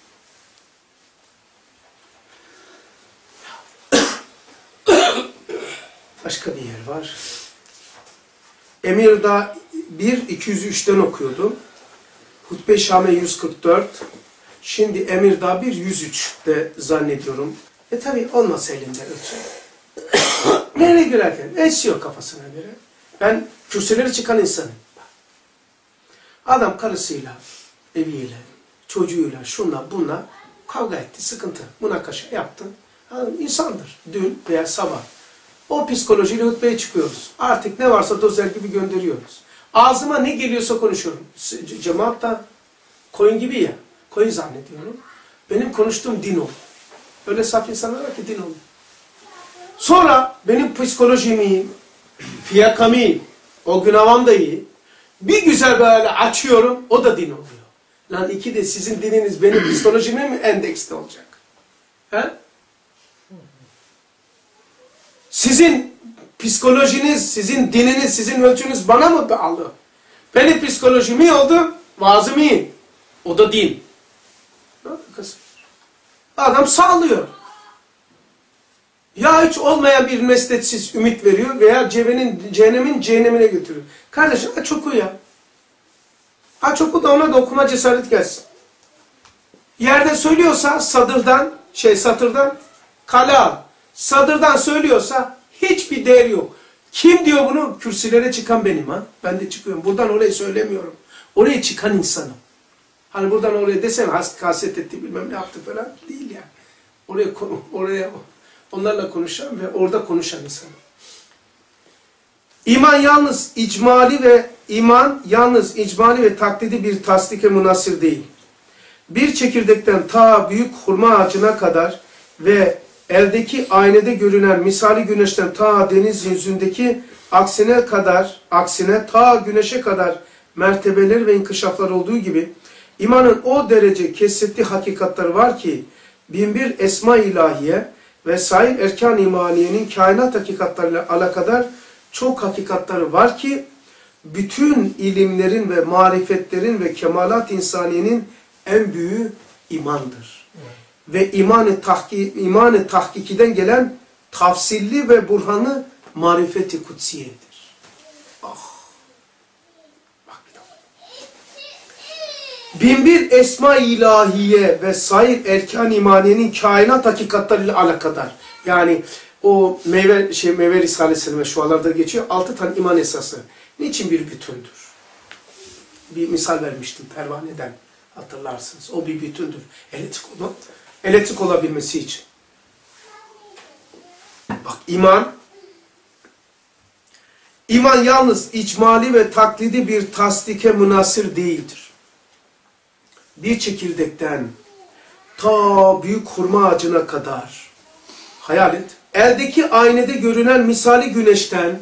Speaker 1: Başka bir yer var. Emir'da 1-203'ten okuyordum. Hutbe-i Şame 144. Şimdi Emirdağ 1-103'te zannediyorum. Tabi olmasa elinde ölçü. Nereye girerken? Esiyor kafasına göre. Ben kürsüleri çıkan insanım. Adam karısıyla, eviyle, çocuğuyla, şunla, bunla kavga etti, sıkıntı, münakaşa yaptı. Adam insandır. Dün veya sabah. O psikolojiyle hutbeye çıkıyoruz. Artık ne varsa dozer gibi gönderiyoruz. Ağzıma ne geliyorsa konuşuyorum. Cemaat da koyun gibi ya. Koyun zannediyorum. Benim konuştuğum din oluyor. Öyle saf insanlar var ki din oluyor. Sonra benim psikolojim iyi, fiyakamı iyi, o gün havam da iyi. Bir güzel böyle açıyorum, o da din oluyor. Lan iki de sizin dininiz benim psikolojime mi endekste olacak? He? Sizin psikolojiniz, sizin dininiz, sizin ölçünüz bana mı bağlı? Benim psikolojim iyi oldu, vaazım iyi. O da din. Adam sağlıyor. Ya hiç olmayan bir mesnetsiz ümit veriyor veya cehennemin cehennemine götürüyor. Kardeşim aç oku ya. Aç oku da ona da okuma cesaret gelsin. Yerde söylüyorsa satırdan kale al. Sadırdan söylüyorsa hiçbir değeri yok. Kim diyor bunu? Kürsülere çıkan benim ha. Ben de çıkıyorum. Buradan oraya söylemiyorum. Oraya çıkan insanım. Hani buradan oraya desem haset etti bilmem ne yaptı falan. Değil yani. Oraya onlarla konuşan ve orada konuşan insanım. İman yalnız icmali ve taklidi bir tasdike münasır değil. Bir çekirdekten ta büyük hurma ağacına kadar ve eldeki aynede görünen misali güneşten ta deniz yüzündeki aksine ta güneşe kadar mertebeler ve inkişaflar olduğu gibi imanın o derece kesretli hakikatları var ki binbir esma ilahiye ve sair erkan imaniyenin kainat hakikatlarıyla alakadar çok hakikatları var ki bütün ilimlerin ve marifetlerin ve kemalat insaniyenin en büyüğü imandır. Ve iman-ı tahkikiden gelen tafsilli ve burhanı marifeti kutsiyedir. Ah. Bak bir daha. Binbir esma-i ilahiye ve sair erkan imaniyenin kainat hakikatlarıyla alakadar. Yani o meyve risalesinin ve şualarda geçiyor. 6 tane iman esası. Niçin bir bütündür? Bir misal vermiştim pervaneden. Hatırlarsınız. O bir bütündür. Elektrik olabilmesi için. Bak iman yalnız icmali ve taklidi bir tasdike münasır değildir. Bir çekirdekten ta büyük hurma ağacına kadar hayal et. Eldeki aynada görünen misali güneşten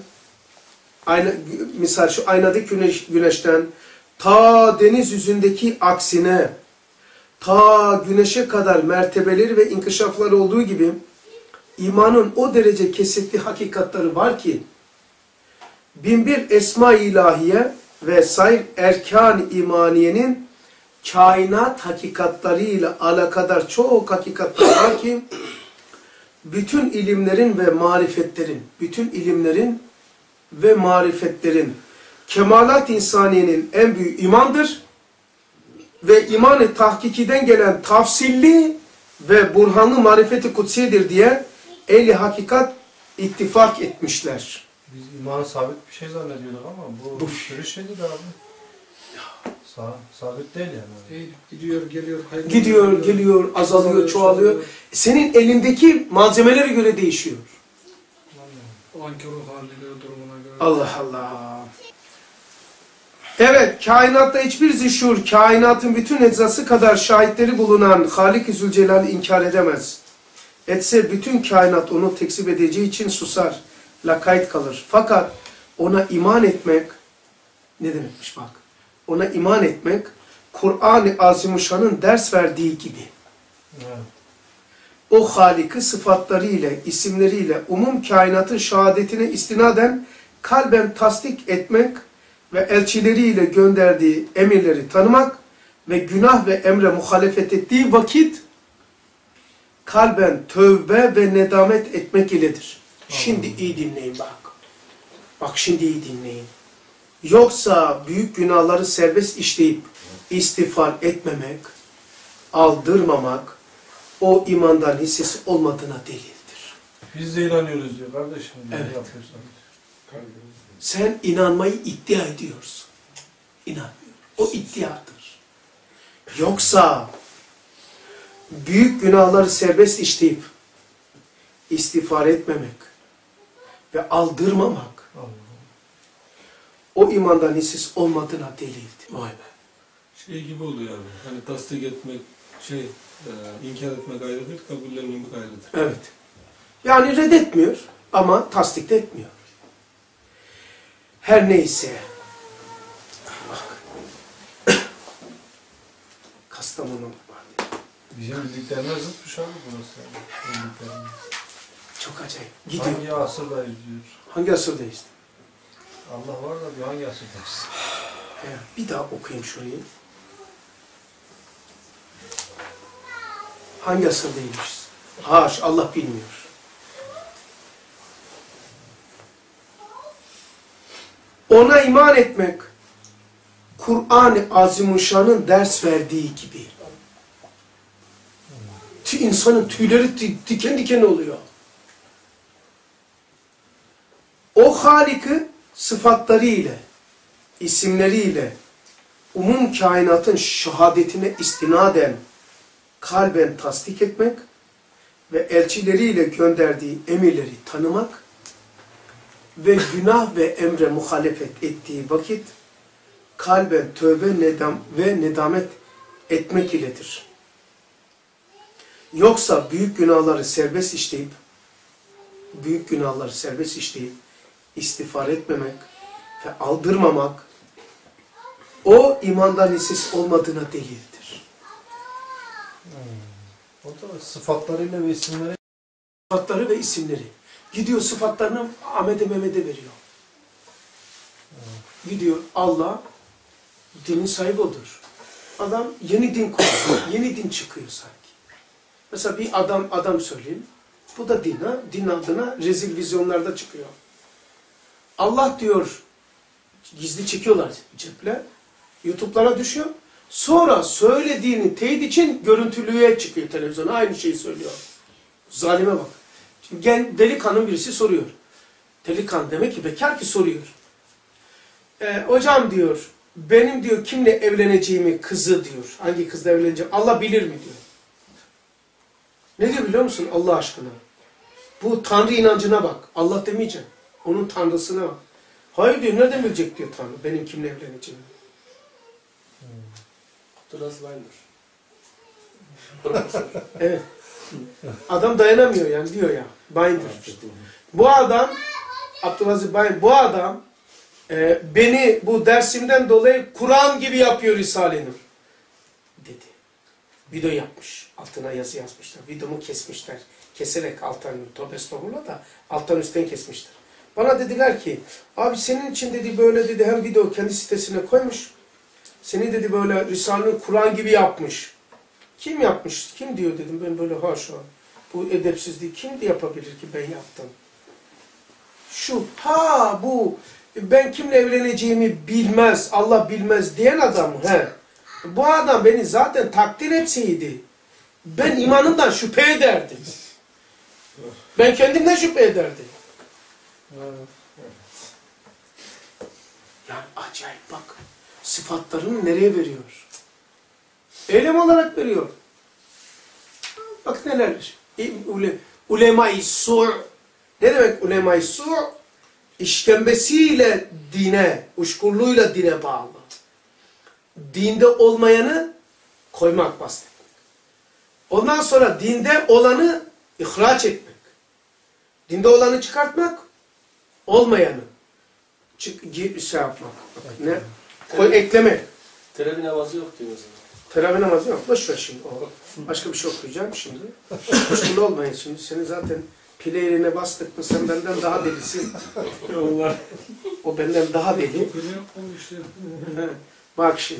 Speaker 1: şu aynadaki güneşten ta deniz yüzündeki aksine ta güneşe kadar mertebeleri ve inkişafları olduğu gibi imanın o derece kesinlikli hakikatları var ki 1001 esma-i ilahiye ve sair erkan-ı imaniyenin kainat hakikatlarıyla alakadar çok hakikatler var ki bütün ilimlerin ve marifetlerin kemalat insaniyenin en büyük imandır ve iman-ı tahkikiden gelen tafsilli ve burhanlı marifeti kutsiyedir diye ehli hakikat ittifak etmişler.
Speaker 3: Biz imanı sabit bir şey zannediyorduk ama bu bir sürü şeydir abi. Sabit değil yani.
Speaker 7: Gidiyor, geliyor.
Speaker 1: Gidiyor, geliyor, azalıyor, çoğalıyor. Senin elindeki malzemelere göre değişiyor.
Speaker 7: O anki ruh haline, durumuna göre.
Speaker 1: Allah Allah. Evet, kainatta hiçbir zişur, kainatın bütün eczası kadar şahitleri bulunan Halik-i Zülcelal'i inkar edemez. Etse bütün kainat onu tekzip edeceği için susar, lakayt kalır. Fakat ona iman etmek, ne demekmiş bak, ona iman etmek, Kur'an-ı Azimuşşan'ın ders verdiği gibi.
Speaker 3: Evet.
Speaker 1: O Halik'i sıfatlarıyla, isimleriyle, umum kainatın şehadetine istinaden kalben tasdik etmek ve elçileriyle gönderdiği emirleri tanımak ve günah ve emre muhalefet ettiği vakit kalben tövbe ve nedamet etmek iledir. Şimdi iyi dinleyin bak. Bak şimdi iyi dinleyin. Yoksa büyük günahları serbest işleyip istiğfar etmemek, aldırmamak, o imandan hissesi olmadığına delildir.
Speaker 3: Biz de inanıyoruz diyor kardeşim.
Speaker 1: Evet.
Speaker 3: Yapıyorsan.
Speaker 1: Sen inanmayı iddia ediyorsun. İnanmıyor. O iddiadır. Yoksa büyük günahları serbest işleyip istiğfar etmemek ve aldırmamak o imandan hissesi olmadığına delildir. Vay be.
Speaker 4: Şey gibi oluyor abi. Hani tasdik etmek, inkar etmek ayrıdır, kabullenmemek ayrıdır.
Speaker 1: Evet. Yani reddetmiyor ama tasdik de etmiyor. Her neyse. Bak. Kastamonu var.
Speaker 3: Bizim bildiklerine zıtmış abi burası yani. Bildiklerine.
Speaker 1: Çok acayip. Gidiyor.
Speaker 3: Hangi asırdayız diyor.
Speaker 1: Hangi asırdayız?
Speaker 3: Allah var da bir hangi asırdayız?
Speaker 1: Bir daha okuyayım şurayı. Hangi asırdaymışız? Haş, Allah bilmiyor. Ona iman etmek, Kur'an-ı Azimuşşan'ın ders verdiği gibi. İnsanın tüyleri diken diken oluyor. O Halik'i sıfatlarıyla, isimleriyle, umum kainatın şehadetine istinaden kalben tasdik etmek ve elçileriyle gönderdiği emirleri tanımak ve günah ve emre muhalefet ettiği vakit kalben tövbe ve nedamet etmek iledir. Yoksa büyük günahları serbest işleyip istiğfar etmemek ve aldırmamak o imandan hissesi olmadığına delildir.
Speaker 3: O da sıfatlarıyla ve isimleri.
Speaker 1: Sıfatları ve isimleri. Gidiyor sıfatlarını Ahmet'e Mehmet'e veriyor. Gidiyor Allah dinin sahibi odur. Adam yeni din kuruyor. Yeni din çıkıyor sanki. Mesela bir adam söyleyeyim. Bu da din adına rezil vizyonlarda çıkıyor. Allah diyor, gizli çekiyorlar ceple. YouTube'lara düşüyor. Sonra söylediğini teyit için görüntülüye çıkıyor televizyona. Aynı şeyi söylüyor. Zalime bak. Şimdi delikanlı birisi soruyor. Delikanlı demek ki bekar ki soruyor. Hocam diyor, benim diyor kimle evleneceğimi kızı diyor. Hangi kızla evleneceğim Allah bilir mi diyor. Ne diyor biliyor musun Allah aşkına? Bu Tanrı inancına bak. Allah demeyeceğim. Onun Tanrısına bak. Hayır diyor, nereden bilecek diyor Tanrı benim kimle evleneceğimi.
Speaker 5: Abdülazbay'dır.
Speaker 1: Evet. Adam dayanamıyor yani diyor ya. Bayındır. Bu adam, Abdülaziz Bayin, bu adam beni bu dersimden dolayı Kur'an gibi yapıyor Risale-i Nur dedi. Video yapmış. Altına yazı yazmışlar. Videomu kesmişler. Keserek alttan, tövbe estağfurullah da alttan üstten kesmişler. Bana dediler ki, abi senin için dedi böyle dedi hem video kendi sitesine koymuş. Seni dedi böyle Risale-i Kur'an gibi yapmış. Kim yapmış? Kim diyor dedim. Ben böyle haşa. Bu edepsizliği kim de yapabilir ki ben yaptım? Bu ben kimle evleneceğimi bilmez, Allah bilmez diyen adam. Bu adam beni zaten takdir etseydi, ben imanımdan şüphe ederdim. Ben kendimden şüphe ederdim. Yani acayip bak, sıfatlarını nereye veriyor? Eylem olarak veriyor. Bak neler. Ulema-i su' ne demek ulema-i su'? İşkembesiyle dine, uşkurluğuyla dine bağlı. Dinde olmayanı koymak bahsetmek. Ondan sonra dinde olanı ihraç etmek. Dinde olanı çıkartmak, olmayanı şey yapmak. Ne? Eklemek.
Speaker 5: Teravih namazı yok diyor o zaman.
Speaker 1: Teravih namazı yok. Boş ver şimdi. Başka bir şey okuyacağım şimdi. Kuşkulu olmayın şimdi. Seni zaten pile yerine bastık mı sen benden daha delisin.
Speaker 4: Allah.
Speaker 1: O benden daha deli.
Speaker 7: Bile olmuş ya.
Speaker 1: Bak şimdi.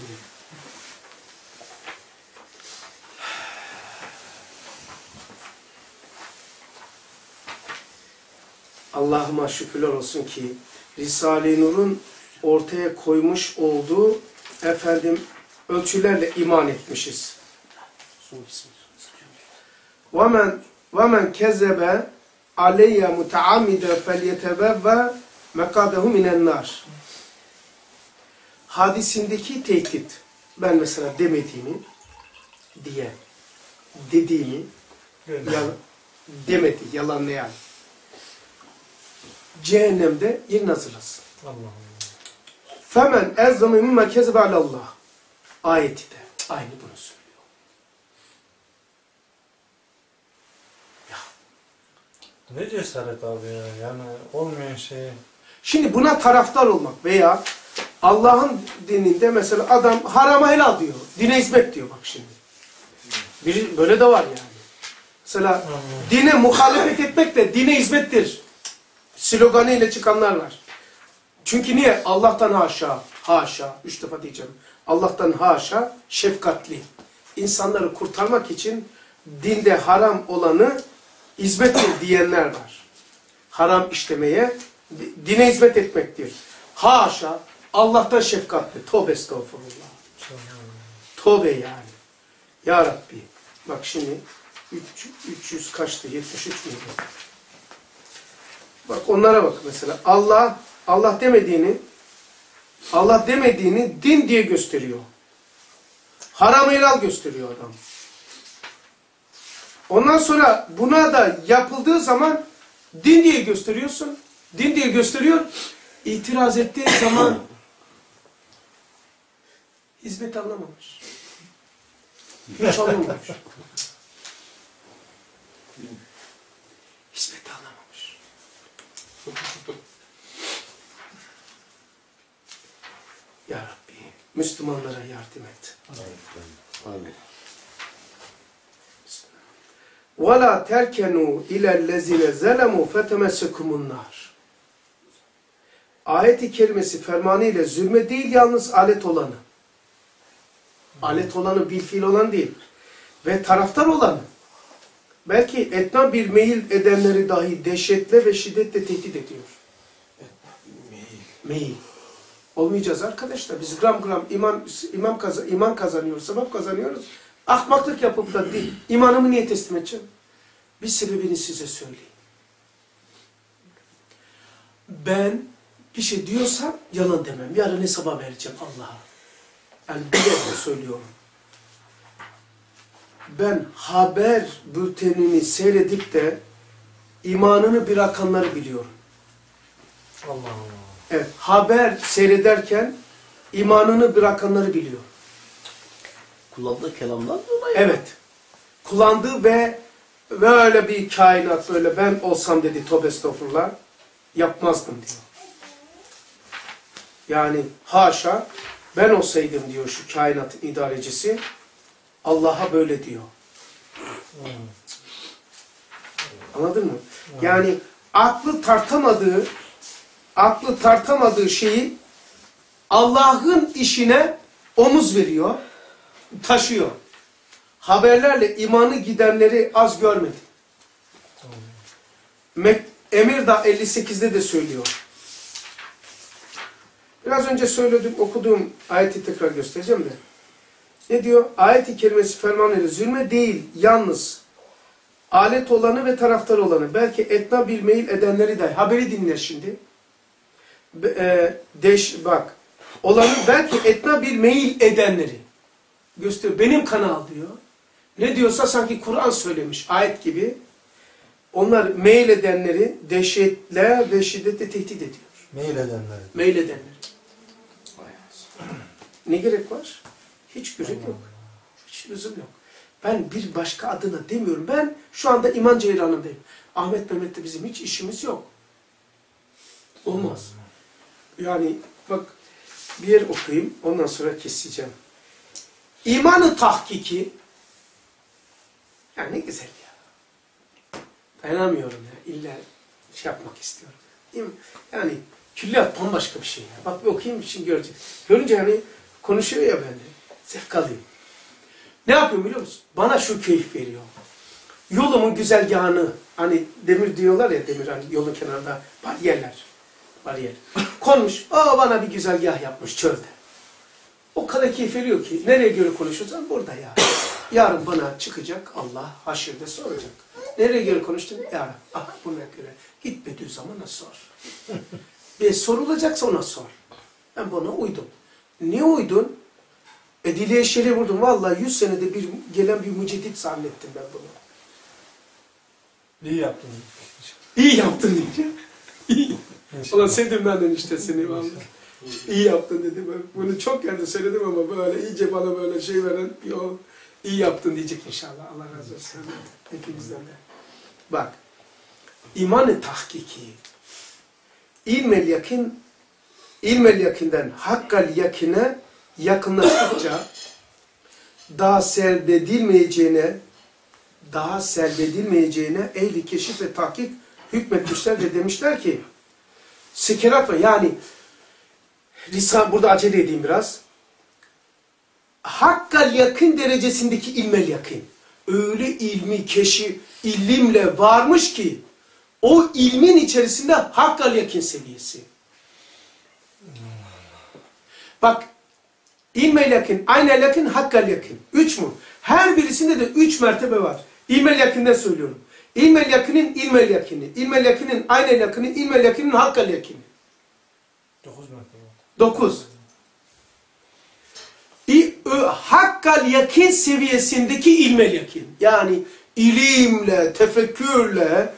Speaker 1: Allah'ıma şükürler olsun ki Risale-i Nur'un ortaya koymuş olduğu ölçülerle iman etmişiz. وَمَنْ كَذَّبَ عَلَيَّ مُتَعَمِّدًا فَلْيَتَبَوَّأْ مَقْعَدَهُ مِنَ النَّارِ. Hadisindeki tehdit, ben mesela dediğimi demedi, yalanlayan, cehennemde yerini hazırlasın. فَمَنْ اَزَّمِ مِمَّا كَذَبَ عَلَى اللّٰهِ ayeti de aynı bunu söylüyor.
Speaker 3: Ne cesaret abi ya, yani olmayan şey.
Speaker 1: Şimdi buna taraftar olmak veya Allah'ın dininde mesela adam harama helal diyor, dine hizmet diyor bak şimdi. Böyle de var yani. Mesela dine muhalefet etmek de dine hizmettir sloganıyla çıkanlar var. Çünkü niye? Allah'tan haşa, 3 defa diyeceğim. Allah'tan haşa, şefkatli. İnsanları kurtarmak için dinde haram olanı hizmettir diyenler var. Haram işlemeye, dine hizmet etmektir. Haşa, Allah'tan şefkatli. Tövbe estağfurullah. Tövbe yani. Ya Rabbi. Bak şimdi 300 kaçtı? 73 miydi? Bak onlara bak mesela. Allah demediğini din diye gösteriyor. Haram helal gösteriyor adam. Ondan sonra buna da yapıldığı zaman din diye gösteriyorsun. Din diye gösteriyor. İtiraz ettiği zaman hizmet anlamamış. Hiç anlamamış. Hizmet anlamamış. Ya Rabbi, Müslümanlara yardım et.
Speaker 6: Amin.
Speaker 1: وَلَا تَرْكَنُوا اِلَى الَّذِينَ زَلَمُوا فَتَمَسَّكُمُ النَّارِ. Ayet-i kerimesi fermanıyla zulme değil yalnız alet olanı. Alet olanı bilfiil olan değil. Ve taraftar olanı. Belki etna bir meyil edenleri dahi dehşetle ve şiddetle tehdit ediyor. Meyil. Olmayacağız arkadaşlar. Biz gram gram iman kazanıyoruz, sevap kazanıyoruz. Ahmaklık yapıp da değil. İmanımı niye teslim edeceğim? Bir sebebini size söyleyeyim. Ben bir şey diyorsam yalan demem. Yarın hesaba vereceğim Allah'a. Yani bir söylüyorum. Ben haber bültenini seyredip de imanını bırakanları biliyorum.
Speaker 3: Allah Allah.
Speaker 1: Evet, haber seyrederken imanını bırakanları biliyor.
Speaker 6: Kullandığı kelamdan dolayı.
Speaker 1: Evet. Kullandığı ve böyle bir kainat böyle ben olsam dedi tövbe estağfurullah yapmazdım diyor. Yani haşa ben olsaydım diyor şu kainatın idarecisi Allah'a böyle diyor. Anladın mı? Yani aklı tartamadığı şeyi Allah'ın işine omuz veriyor, taşıyor. Haberlerle imanı gidenleri az görmedim. Emirdağ 58'de de söylüyor. Biraz önce söyledim, okuduğum ayeti tekrar göstereceğim de. Ne diyor? Ayet-i kerimesi fermanıyla zulme değil, yalnız alet olanı ve taraftar olanı, belki etna bil meyil edenleri dahi. Haberi dinle şimdi. Bak. Olanı belki etna bil meyil edenleri. Gösteriyor. Benim kanal diyor. Ne diyorsa sanki Kur'an söylemiş. Ayet gibi. Onlar meyil edenleri dehşetle ve şiddetle tehdit ediyor.
Speaker 3: Meyledenler.
Speaker 1: Meyledenleri. Ne gerek var? Hiç gerek yok. Hiç lüzum yok. Ben bir başka adına demiyorum. Ben şu anda iman ceyranındayım. Ahmet Mehmet'le bizim hiç işimiz yok. Olmaz. Yani bak bir yer okuyayım. Ondan sonra keseceğim. İmanı tahkiki. Yani ne güzel ya. Dayanamıyorum ya. İlla şey yapmak istiyorum. Yani külliyat bambaşka bir şey ya. Bak bir okuyayım için görecek. Görünce hani konuşuyor ya bende. Zevk alayım. Ne yapıyorum biliyor musun? Bana şu keyif veriyor. Yolumun güzergahını, hani demir diyorlar ya, demir hani yolun kenarında bariyerler. Bariyer. Konmuş. Bana bir güzergah yapmış çölde. O kadar keyif veriyor ki. Nereye göre konuşuyorsan burada ya. Yarın bana çıkacak Allah haşirde soracak. Nereye göre konuştun? Yarın. Buna göre. Git Bediüzzaman'a sor. Bir sorulacaksa ona sor. Ben buna uydum. Niye uydun? Diliye şere vurdum. Vallahi 100 senede gelen bir müceddit zannettim ben bunu.
Speaker 3: İyi yaptın.
Speaker 1: İyi yaptın diyeceğim. İyi. Ulan sevdim benden işte seni vallahi. İyi yaptın dedim. Bunu çok yerde söyledim ama böyle iyice bana böyle şey veren yok. İyi yaptın diyecek inşallah. Allah razı olsun. Hepimizden de. Bak. İman-ı tahkiki. İlmel yakinden hakkal yakine yakınlaştıkça daha selbedilmeyeceğine ehli keşif ve tahkik hükmetmişler ve demişler ki sekerat var. Yani burada acele edeyim biraz. Hakkal yakın derecesindeki ilmel yakın. Öyle ilmi keşif, ilimle varmış ki o ilmin içerisinde hakkal yakın seviyesi. Bak İlmel yakın, aynel yakın, hakkal yakın. 3 mu? Her birisinde de 3 mertebe var. İlmel yakından söylüyorum. İlmel yakının ilmel yakını, ilmel yakının aynel yakını, ilmel yakının hakkal yakını.
Speaker 3: 9 mertebe.
Speaker 1: 9. Hakkal yakın seviyesindeki ilmel yakın. Yani ilimle, tefekkürle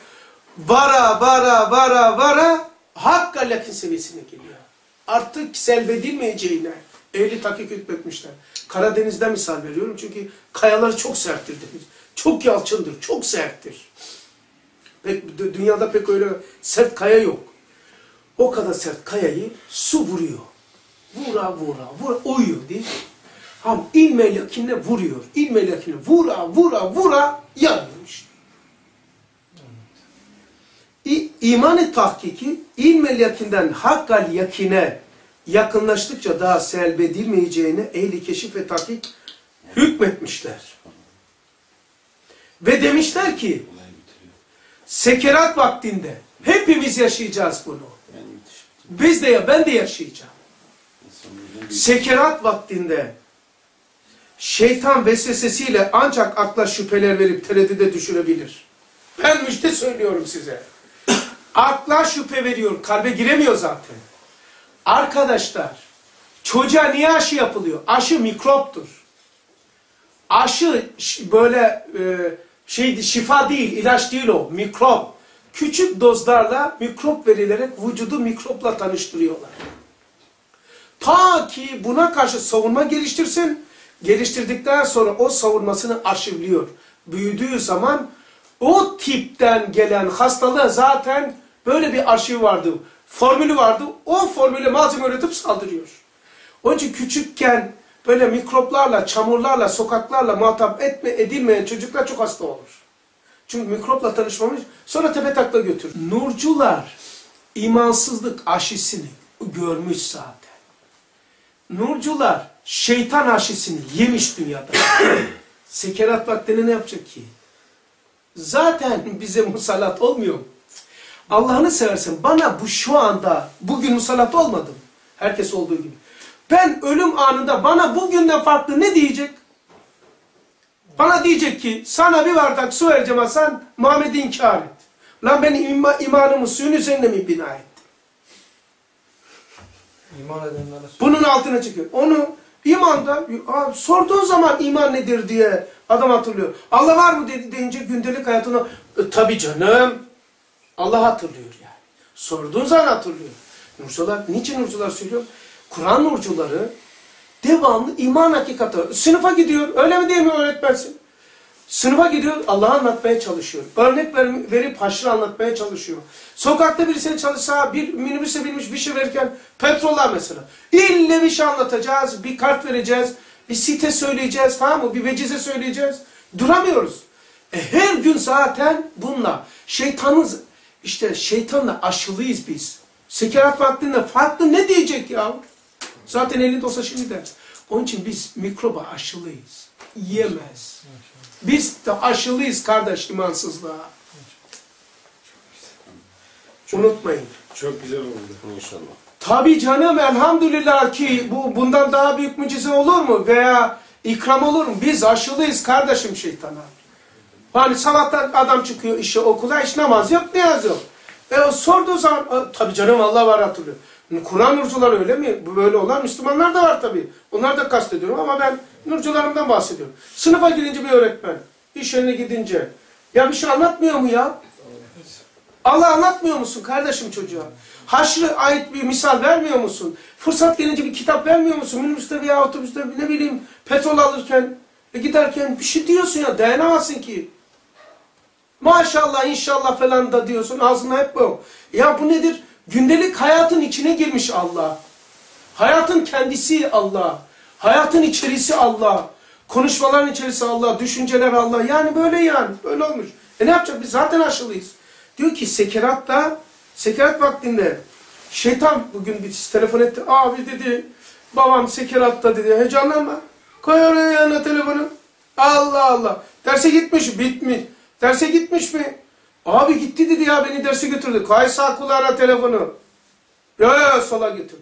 Speaker 1: vara hakkal yakın seviyesine geliyor. Artık selbedilmeyeceğine ehli tahkik hükmetmişler. Karadeniz'den misal veriyorum çünkü kayaları çok serttir demiş. Çok yalçındır, çok serttir. Dünyada pek öyle sert kaya yok. O kadar sert kayayı su vuruyor. Vura oyuyor değil mi? Ama ilmel yakinle vuruyor. İlmel yakinle vura yanıyor işte. İman-ı tahkiki ilmel yakinden hakkal yakine yakınlaştıkça daha selbedilmeyeceğine ehli keşif ve tahkik hükmetmişler. Ve demişler ki sekerat vaktinde hepimiz yaşayacağız bunu. Biz de ben de yaşayacağım. Sekerat vaktinde şeytan vesvesesiyle ancak akla şüpheler verip tereddüde düşürebilir. Ben müjde söylüyorum size. Akla şüphe veriyor, kalbe giremiyor zaten. Arkadaşlar, çocuğa niye aşı yapılıyor? Aşı mikroptur. Aşı böyle şifa değil, ilaç değil o, mikrop. Küçük dozlarla mikrop verilerek vücudu mikropla tanıştırıyorlar. Ta ki buna karşı savunma geliştirsin, geliştirdikten sonra o savunmasını arşivliyor. Büyüdüğü zaman o tipten gelen hastalığa zaten böyle bir arşiv vardı, formülü vardı. O formüle malzeme üretip saldırıyor. Onun için küçükken böyle mikroplarla, çamurlarla, sokaklarla muhatap edilmeyen çocuklar çok hasta olur. Çünkü mikropla tanışmamış, sonra tepe takla götürür. Nurcular imansızlık aşısını görmüş zaten. Nurcular şeytan aşısını yemiş dünyada. Sekerat vaktinde ne yapacak ki? Zaten bize musallat olmuyor. Allah'ını seversen bana bu şu anda, bugün musallat olmadım. Herkes olduğu gibi. Ben ölüm anında bana bugünden farklı ne diyecek? Bana diyecek ki sana bir bardak su vereceğim Hasan, Muhammed'i inkar et. Lan ben imanımı suyun üzerine mi bina ettim?
Speaker 3: İman edenlere
Speaker 1: Bunun altına çıkıyor. Onu imanda sorduğun zaman iman nedir diye adam hatırlıyor. Allah var mı deyince gündelik hayatına tabii canım Allah hatırlıyor yani. Sorduğun zaman hatırlıyor. Nurcular, niçin nurcular söylüyor? Kur'an nurcuları devamlı iman hakikati. Sınıfa gidiyor. Öyle mi değil mi öğretmensin? Sınıfa gidiyor. Allah'ı anlatmaya çalışıyor. Örnek verip haşrı anlatmaya çalışıyor. Sokakta birisine çalışsa bir minibüse binmiş bir şey verirken petroller mesela. İlle bir şey anlatacağız. Bir kart vereceğiz. Bir site söyleyeceğiz. Tamam mı? Bir vecize söyleyeceğiz. Duramıyoruz. Her gün zaten bununla şeytanla aşılıyız biz. Sekerat vaktinde farklı ne diyecek ya? Zaten elinde olsa şimdi der. Onun için biz mikroba aşılıyız. Yiyemez. Biz de aşılıyız kardeş imansızlığa. Unutmayın.
Speaker 4: Çok güzel oldu.
Speaker 6: İnşallah.
Speaker 1: Tabii canım elhamdülillah ki bundan daha büyük mucize olur mu? Veya ikram olur mu? Biz aşılıyız kardeşim şeytana. Hani sabahtan adam çıkıyor işe okula hiç namaz yok, niyaz yok. Sorduğu zaman tabii canım Allah var hatırlıyor. Kur'an nurcuları öyle mi? Bu böyle olan Müslümanlar da var tabii. Onlar da kastediyorum ama ben nurcularımdan bahsediyorum. Sınıfa girince bir öğretmen, iş yerine gidince ya bir şey anlatmıyor mu ya? Allah anlatmıyor musun kardeşim çocuğa? Haşrı ait bir misal vermiyor musun? Fırsat gelince bir kitap vermiyor musun? Minibüste veya otobüste ne bileyim petrol alırken giderken bir şey diyorsun ya dayanamazsın ki. Maşallah inşallah falan da diyorsun ağzına hep bu. Ya bu nedir? Gündelik hayatın içine girmiş Allah. Hayatın kendisi Allah. Hayatın içerisi Allah. Konuşmaların içerisi Allah. Düşünceler Allah. Yani böyle yani. Böyle olmuş. Ne yapacak? Biz zaten aşılıyız. Diyor ki sekerat vaktinde şeytan bugün bir telefon etti. Abi dedi babam sekeratta dedi. Heyecanlanma. Koy oraya yanına telefonu. Allah Allah. Derse gitmiş. Bitmiş. Derse gitmiş mi? Abi gitti dedi ya beni derse götürdü. Kay sağ kulağına telefonu. Ya sola götürdü.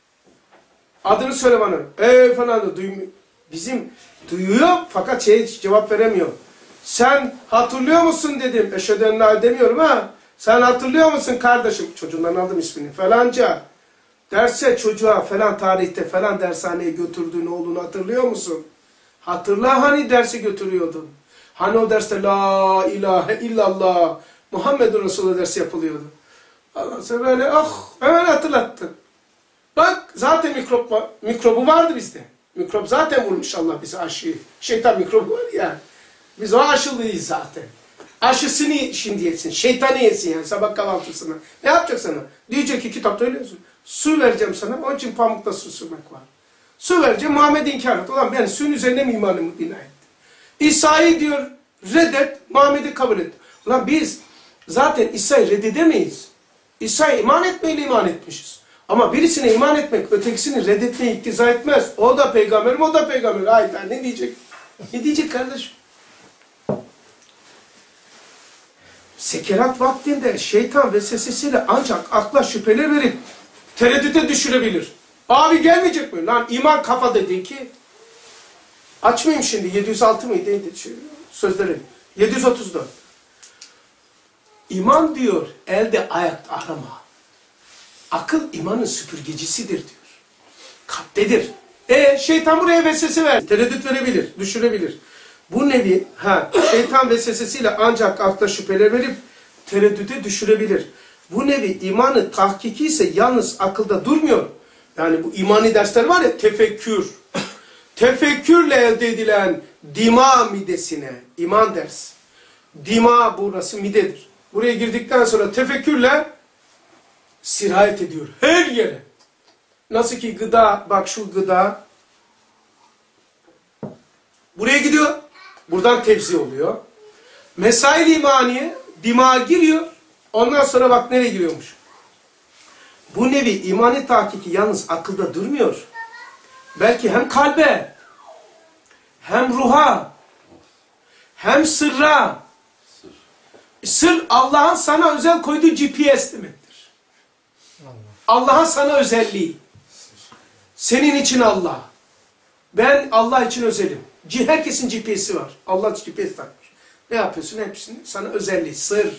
Speaker 1: Adını söyle bana. Falan da duymuyor. Bizim duyuyor fakat cevap veremiyor. Sen hatırlıyor musun dedim. Eşhedü en la demiyorum ha. Sen hatırlıyor musun kardeşim? Çocuğundan aldım ismini. Falanca. Derse çocuğa falan tarihte falan dershaneye götürdüğün oğlunu hatırlıyor musun? Hatırla hani derse götürüyordun. Hani o derste la ilahe illallah Muhammedun Resulullah dersi yapılıyordu. Allah sen böyle hemen hatırlattın. Bak zaten mikrobu vardı bizde. Mikrop zaten vurmuş Allah bize aşıyı. Şeytan mikrobu var ya. Biz o aşılıyız zaten. Aşısını şimdi yesin. Şeytanı yesin yani sabah kahvaltısına. Ne yapacak sana? Diyecek ki kitapta öyle yazıyor. Su vereceğim sana. Onun için pamukla su sürmek var. Su vereceğim Muhammed'i inkar et. Ulan ben suyun üzerine mi imanımı bina ettim? İsa'yı diyor reddet, Muhammed'i kabul et. Ulan biz zaten İsa'yı reddedemeyiz. İsa'ya iman etmeyle iman etmişiz. Ama birisine iman etmek, ötekisini reddetmeye iktiza etmez. O da peygamberim, o da peygamber. Hayda ne diyecek? Ne diyecek kardeşim? Sekerat vaktinde şeytan vesvesesiyle ancak akla şüpheler verip tereddüte düşürebilir. Abi gelmeyecek mi? Lan iman kafa dedi ki açmayayım şimdi 706 mıydı? Sözleri 734. İman diyor elde ayakta arama. Akıl imanın süpürgecisidir diyor. Kalptedir. Şeytan buraya vesvese ver. Tereddüt verebilir, düşürebilir. Bu nevi şeytan vesvesesiyle ancak akla şüpheler verip tereddüte düşürebilir. Bu nevi imanı tahkiki ise yalnız akılda durmuyor. Yani bu imani dersler var ya tefekkür. Tefekkürle elde edilen dima midesine iman ders. Dima burası midedir. Buraya girdikten sonra tefekkürle sirayet ediyor her yere. Nasıl ki gıda, bak şu gıda Buraya gidiyor. Buradan tevzi oluyor. Mesail imaniye dimağa giriyor. Ondan sonra bak nereye giriyormuş. Bu nevi imani tahkiki yalnız akılda durmuyor. Belki hem kalbe, hem ruha, hem sırra. Sır Allah'ın sana özel koyduğu GPS demektir. Allah'ın sana özelliği. Senin için Allah. Ben Allah için özelim. Herkesin GPS'i var. Allah GPS takmış. Ne yapıyorsun? Hepsinin sana özelliği. Sır.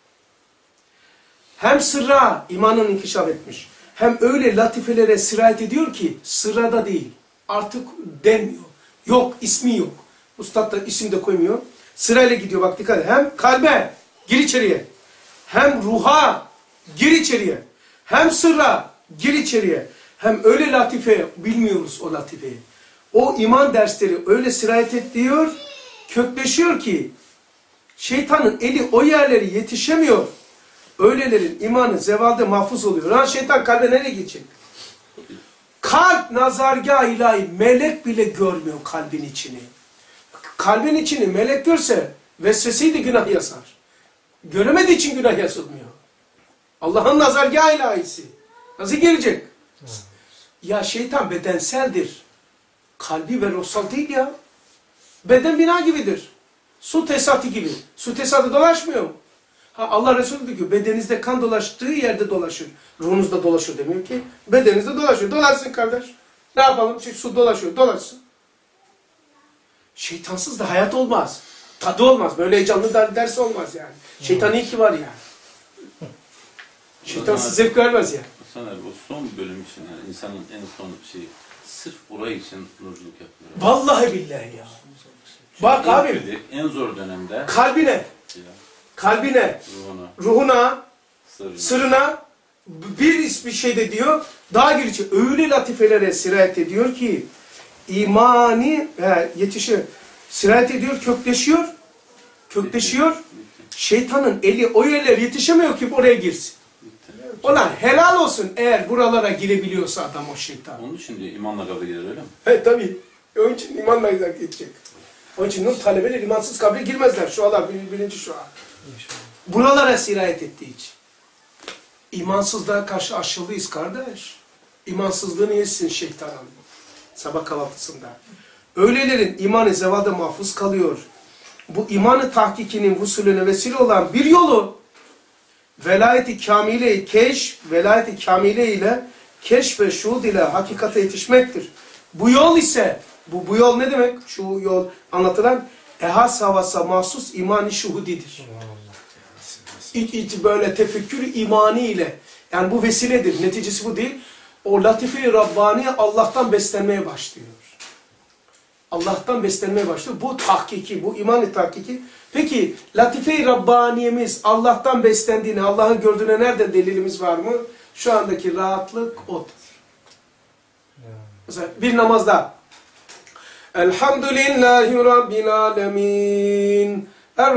Speaker 1: Hem sırra imanın inkişaf etmiş. Hem öyle latifelere sirayet ediyor ki sırrada değil. Artık denmiyor. Yok, ismi yok. Ustad da isim de koymuyor. Sırayla gidiyor bak dikkat et. Hem kalbe gir içeriye. Hem ruha gir içeriye. Hem sırra gir içeriye. Hem öyle latife bilmiyoruz o latifeyi. O iman dersleri öyle sirayet ediyor, kökleşiyor ki şeytanın eli o yerleri yetişemiyor. Öylelerin imanı zevalde mahfuz oluyor. Lan şeytan kalbe nereye gidecek? Kalp nazargâh ilahi, melek bile görmüyor kalbin içini. Kalbin içini melek görse vesveseyi günah yazar. Göremediği için günah yazılmıyor. Allah'ın nazargâh ilahisi. Nasıl gelecek? Ya şeytan bedenseldir. Kalbi ve ruhsal değil ya. Beden bina gibidir. Su tesisatı gibi. Su tesisatı dolaşmıyor mu? Allah Resulü diyor ki bedeninizde kan dolaştığı yerde dolaşır. Ruhunuzda dolaşır demiyor ki. Bedeninizde dolaşıyor. Dolaşsın kardeş. Ne yapalım? Su dolaşıyor. Dolaşsın. Şeytansız da hayat olmaz. Tadı olmaz. Böyle heyecanlı ders olmaz yani. Şeytan iyi ki var yani. Şeytansız zevk vermez yani.
Speaker 2: Sana bu son bölüm için yani insanın en son şeyi sırf burayı için nurculuk yapıyor.
Speaker 1: Vallahi billahi ya. Bak abi.
Speaker 2: En zor dönemde
Speaker 1: kalbine, ruhuna, sırrına bir şey de diyor, daha girici öyle latifelere sirayet ediyor ki imani yetişiyor, sirayet ediyor, kökleşiyor. Şeytanın eli o yerlere yetişemiyor ki oraya girsin. Ona helal olsun eğer buralara girebiliyorsa adam o şeytan.
Speaker 2: Onun için diyor imanla kabul eder öyle mi?
Speaker 1: Evet tabii. Onun için imanla gidecek. Onun için nur talebeler imansız kabre girmezler. Şu Allah birinci şu an. Buralara sirayet ettiği için. İmansızlığa karşı aşılıyız kardeş. İmansızlığını yesin şeytanın. Sabah kahvaltısında. Öylelerin imanı zevalde mahfuz kalıyor. Bu imanı tahkikinin vusulüne vesile olan bir yolu velayet-i kamile-i velayet-i kamile ile keşf ve şuhud ile hakikate yetişmektir. Bu yol ise, bu yol ne demek? Şu yol anlatılan ehas havasa mahsus imani şuhudidir. Böyle tefekkür imani ile, yani bu vesiledir, neticesi bu değil. O latife-i Rabbani Allah'tan beslenmeye başlıyor. Allah'tan beslenmeye başlıyor. Bu tahkiki, bu iman-ı tahkiki. Peki latife-i Rabbaniyemiz Allah'tan beslendiğine, Allah'ın gördüğüne nereden delilimiz var mı? Şu andaki rahatlık odur. Mesela bir namazda Elhamdülillahi Rabbil Alemin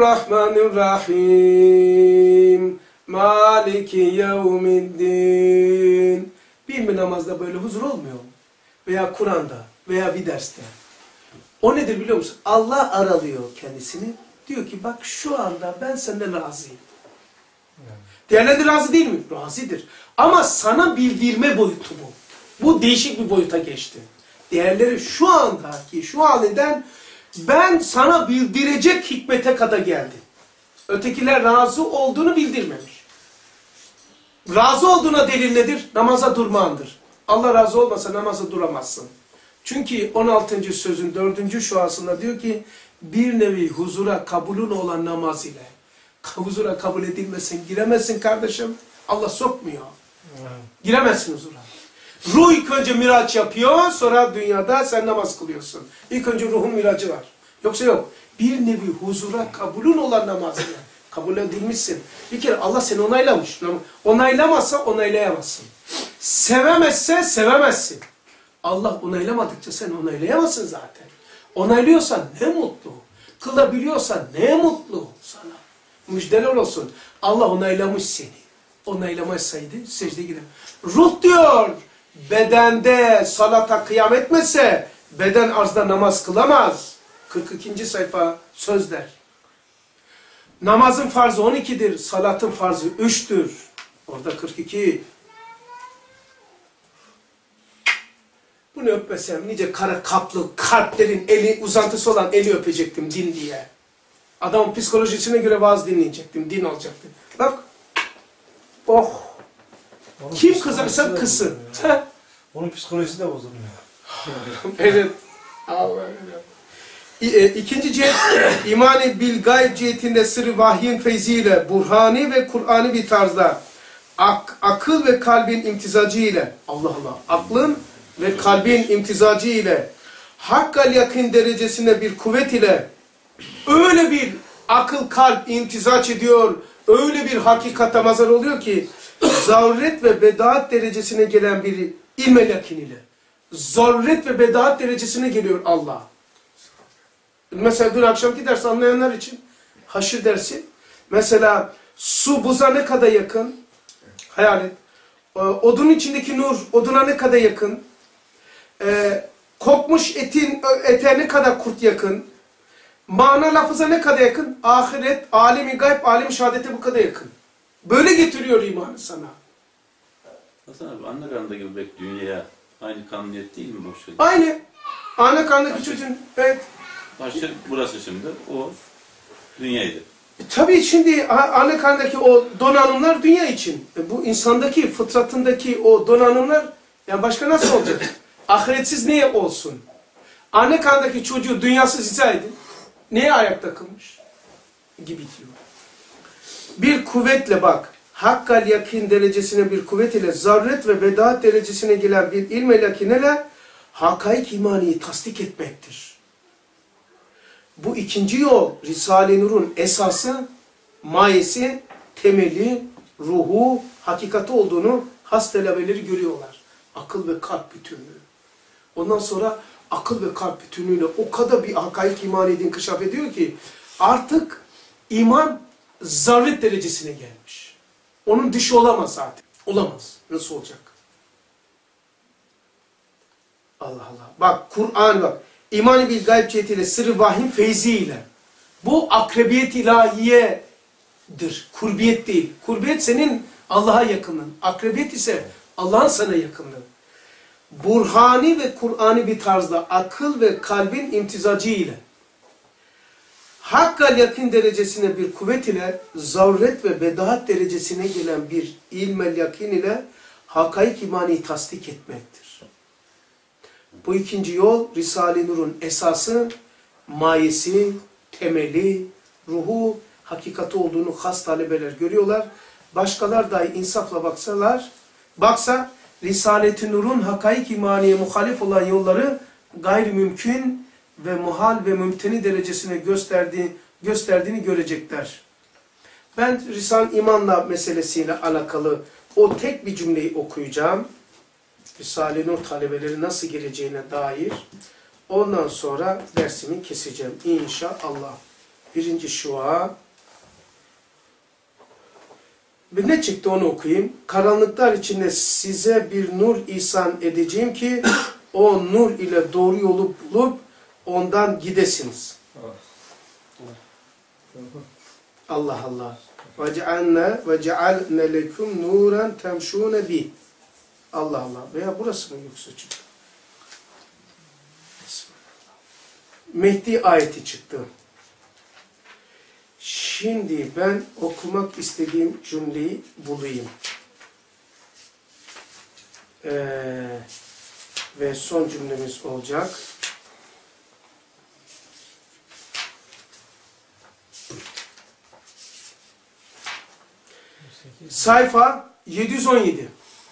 Speaker 1: Errahmanirrahim Maliki Yevmiddin. Bir namazda böyle huzur olmuyor mu? Veya Kur'an'da veya bir derste. O nedir biliyor musun? Allah aralıyor kendisini. Diyor ki bak şu anda ben senden razıyım. Diğerleri razı değil mi? Razıdır. Ama sana bildirme boyutu bu. Bu değişik bir boyuta geçti. Diğerleri şu andaki, şu halinden ben sana bildirecek hikmete kadar geldi. Ötekiler razı olduğunu bildirmemiş. Razı olduğuna delil nedir? Namaza durmandır. Allah razı olmasa namaza duramazsın. Çünkü 16. sözün 4. şuasında diyor ki bir nevi huzura kabulün olan namaz ile huzura kabul edilmesin, giremezsin kardeşim. Allah sokmuyor. Giremezsin huzura. Ruh ilk önce miraç yapıyor, sonra dünyada sen namaz kılıyorsun. İlk önce ruhun miracı var. Yoksa yok. Bir nevi huzura kabulün olan namaz ile kabul edilmişsin. Bir kere Allah seni onaylamış. Onaylamazsa onaylayamazsın. Sevemezse sevemezsin. Allah onaylamadıkça sen onaylayamazsın zaten. Onaylıyorsan ne mutlu. Kılabiliyorsan ne mutlu sana. Müjdeler olsun. Allah onaylamış seni. Onaylamasaydı secdeye gider. Ruh diyor, bedende salata kıyam etmese beden arzda namaz kılamaz. 42. sayfa sözler. Namazın farzı 12'dir, salatın farzı 3'tür. Orada 42. Bunu öpmesem nice kara kaplı kalplerin eli uzantısı olan eli öpecektim din diye. Adamın psikolojisine göre vaaz dinleyecektim, din olacaktı. Bak, oh,
Speaker 3: Onun
Speaker 1: kim
Speaker 3: psikolojisi
Speaker 1: kızarsa
Speaker 3: de
Speaker 1: kızsın.
Speaker 3: bozuluyor ya. Onun psikolojisi de bozuluyor.
Speaker 1: Evet. İkinci cihet, imani bil gayb cihetinde sırrı vahyin feyziyle, burhani ve Kur'an'ı bir tarzda, akıl ve kalbin imtizacı ile, Allah Allah, aklın ve kalbin imtizacı ile, hakkal yakın derecesinde bir kuvvet ile, öyle bir akıl kalp imtizaç ediyor, öyle bir hakikate mazhar oluyor ki, zaruret ve bedaat derecesine gelen bir ilmel yakin ile, zaruret ve bedaat derecesine geliyor Allah. Mesela dün akşamki ders anlayanlar için haşir dersi. Mesela su buza ne kadar yakın? Hayal et. Odunun içindeki nur oduna ne kadar yakın? Kokmuş ete ne kadar kurt yakın? Mana lafıza ne kadar yakın? Ahiret, alemi gayb, alemi şehadete bu kadar yakın. Böyle getiriyor imanı sana.
Speaker 2: Hasan abi anne karnındaki bebek dünyaya aynı kanuniyet değil mi boş ver?
Speaker 1: Aynı. Anne karnındaki çocuğun. Evet.
Speaker 2: Haşr burası şimdi o dünyaydı.
Speaker 1: Tabii şimdi anne karnındaki o donanımlar dünya için. Bu insandaki, fıtratındaki o donanımlar yani başka nasıl olacak? Ahiretsiz neye olsun? Anne karnındaki çocuğu dünyasız izah edin. Neye ayakta kılmış? Gibi diyor. Bir kuvvetle bak, hakkal yakin derecesine bir kuvvet ile, zaruret ve bedaat derecesine gelen bir ilm-i yakin ile hakaik imaniyi tasdik etmektir. Bu ikinci yol, Risale-i Nur'un esası, mayesi, temeli, ruhu, hakikati olduğunu has talebeleri görüyorlar. Akıl ve kalp bütünlüğü. Ondan sonra akıl ve kalp bütünlüğüyle o kadar bir hakaik imaniyi inkişaf ediyor ki artık iman zaruret derecesine gelmiş. Onun dışı olamaz zaten. Olamaz. Nasıl olacak? Allah Allah. Bak Kur'an bak. İman-ı bil gayb cihetiyle, sırrı vahyin feyziyle. Bu akrebiyet ilahiyedir. Kurbiyet değil. Kurbiyet senin Allah'a yakınlığın. Akrebiyet ise Allah'ın sana yakınlığı. Burhani ve Kur'an'ı bir tarzda akıl ve kalbin imtizacı ile hakkal yakın derecesine bir kuvvet ile zaruret ve bedaat derecesine gelen bir ilmel yakin ile hakaik imani tasdik etmektir. Bu ikinci yol Risale-i Nur'un esası, mayesi, temeli, ruhu, hakikati olduğunu has talebeler görüyorlar. Başkalar dahi insafla baksa Risale-i Nur'un hakaik imaniye muhalif olan yolları gayri mümkün ve muhal ve mümteni derecesine gösterdiğini görecekler. Ben Risale-i İman'la meselesiyle alakalı o tek bir cümleyi okuyacağım. Risale-i Nur talebeleri nasıl geleceğine dair. Ondan sonra dersimi keseceğim inşallah. 1. Şua. Ne çıktı onu okuyayım. Karanlıklar içinde size bir nur ihsan edeceğim ki o nur ile doğru yolu bulup ondan gidesiniz. Allah Allah. Ve cealne lekum nuran temşûne bih. Allah Allah. Veya burası mı yoksa çıktı? Mehdi ayeti çıktı. Şimdi ben okumak istediğim cümleyi bulayım. Ve son cümlemiz olacak. Sayfa 717.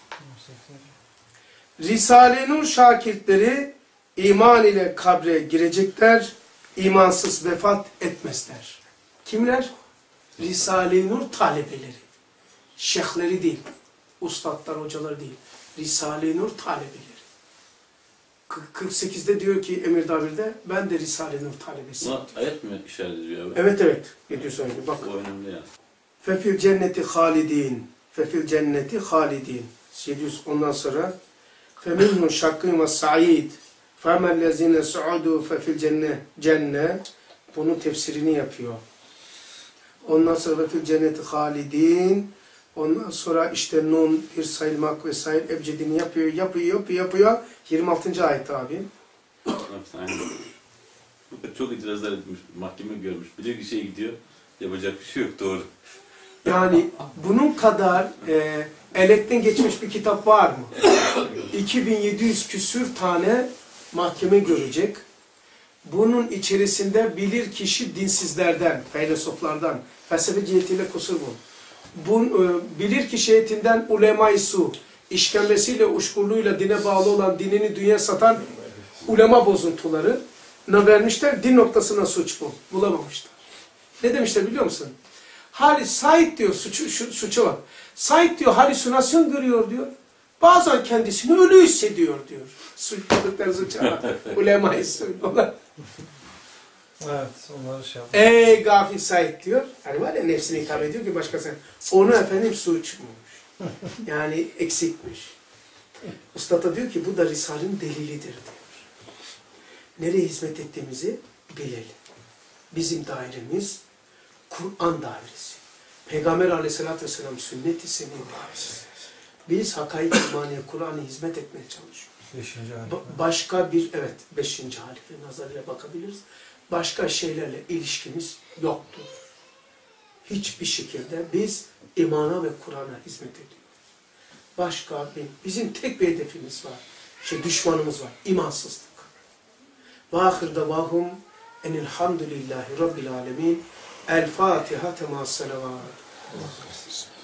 Speaker 1: Risale-i Nur şakirtleri iman ile kabre girecekler, imansız vefat etmezler. Kimler? Risale-i Nur talebeleri. Şeyhleri değil, ustadlar, hocaları değil. Risale-i Nur talebeleri. 48'de diyor ki Emir Dabir'de, ben de Risale-i Nur talebesiyim.
Speaker 2: Buna ayet mi işaret ediyor abi?
Speaker 1: Evet evet. 717. Bak.
Speaker 2: O önemli yani.
Speaker 1: Fefil cenneti halidin. Fefil cenneti halidin. 700 ondan sonra feminhum şakkın ve sa'id. فَمَا الَّذِينَ سُعُدُوا فَفِي الْجَنَّةِ bunun tefsirini yapıyor. Ondan sonra fil cenneti halidin. Ondan sonra işte nun, bir sayılmak vesaire ebcedini yapıyor. 26. ayet abi.
Speaker 2: Aynen. Çok itirazlar etmiş, mahkeme görmüş. Bilir kişiye gidiyor, yapacak bir şey yok, doğru.
Speaker 1: Yani bunun kadar elekten geçmiş bir kitap var mı? 2700 küsür tane mahkeme görecek. Bunun içerisinde bilir kişi dinsizlerden, filozoflardan, felsefe cihetiyle kusur bu. Bilir kişi heyetinden ulema-i su, işkembesiyle, uşkurluğuyla dine bağlı olan, dinini dünya satan ulema bozuntuları ne vermişler? Din noktasına suç bu. Bulamamışlar. Ne demişler biliyor musun? Said diyor, suça bak. Said diyor, halüsinasyon görüyor diyor. Bazen kendisini ölü hissediyor diyor. Suçladıkları suça. Ulema-i söylüyorlar.
Speaker 3: Evet, onları şey yapmış.
Speaker 1: Ey gafil Said diyor. Hani var ya nefsine hitap ediyor ki başkası. Onu efendim suçmuş. Yani eksikmiş. Ustad da diyor ki bu da Risale'nin delilidir diyor. Nereye hizmet ettiğimizi bilelim. Bizim dairemiz Kur'an dairesi. Peygamber aleyhissalatü vesselam sünnet-i senin dairesi. Biz hakaik-i imaniye Kur'an'a hizmet etmeye çalışıyoruz.
Speaker 3: 5. halife.
Speaker 1: Başka bir, evet 5. halife nazarıyla bakabiliriz. Başka şeylerle ilişkimiz yoktur. Hiçbir şekilde biz imana ve Kur'an'a hizmet ediyoruz. Başka bizim tek bir hedefimiz var. Düşmanımız var. İmansızlık. Ve ahir davahum enilhamdülillahi rabbil alemin. El Fatiha temas salavat.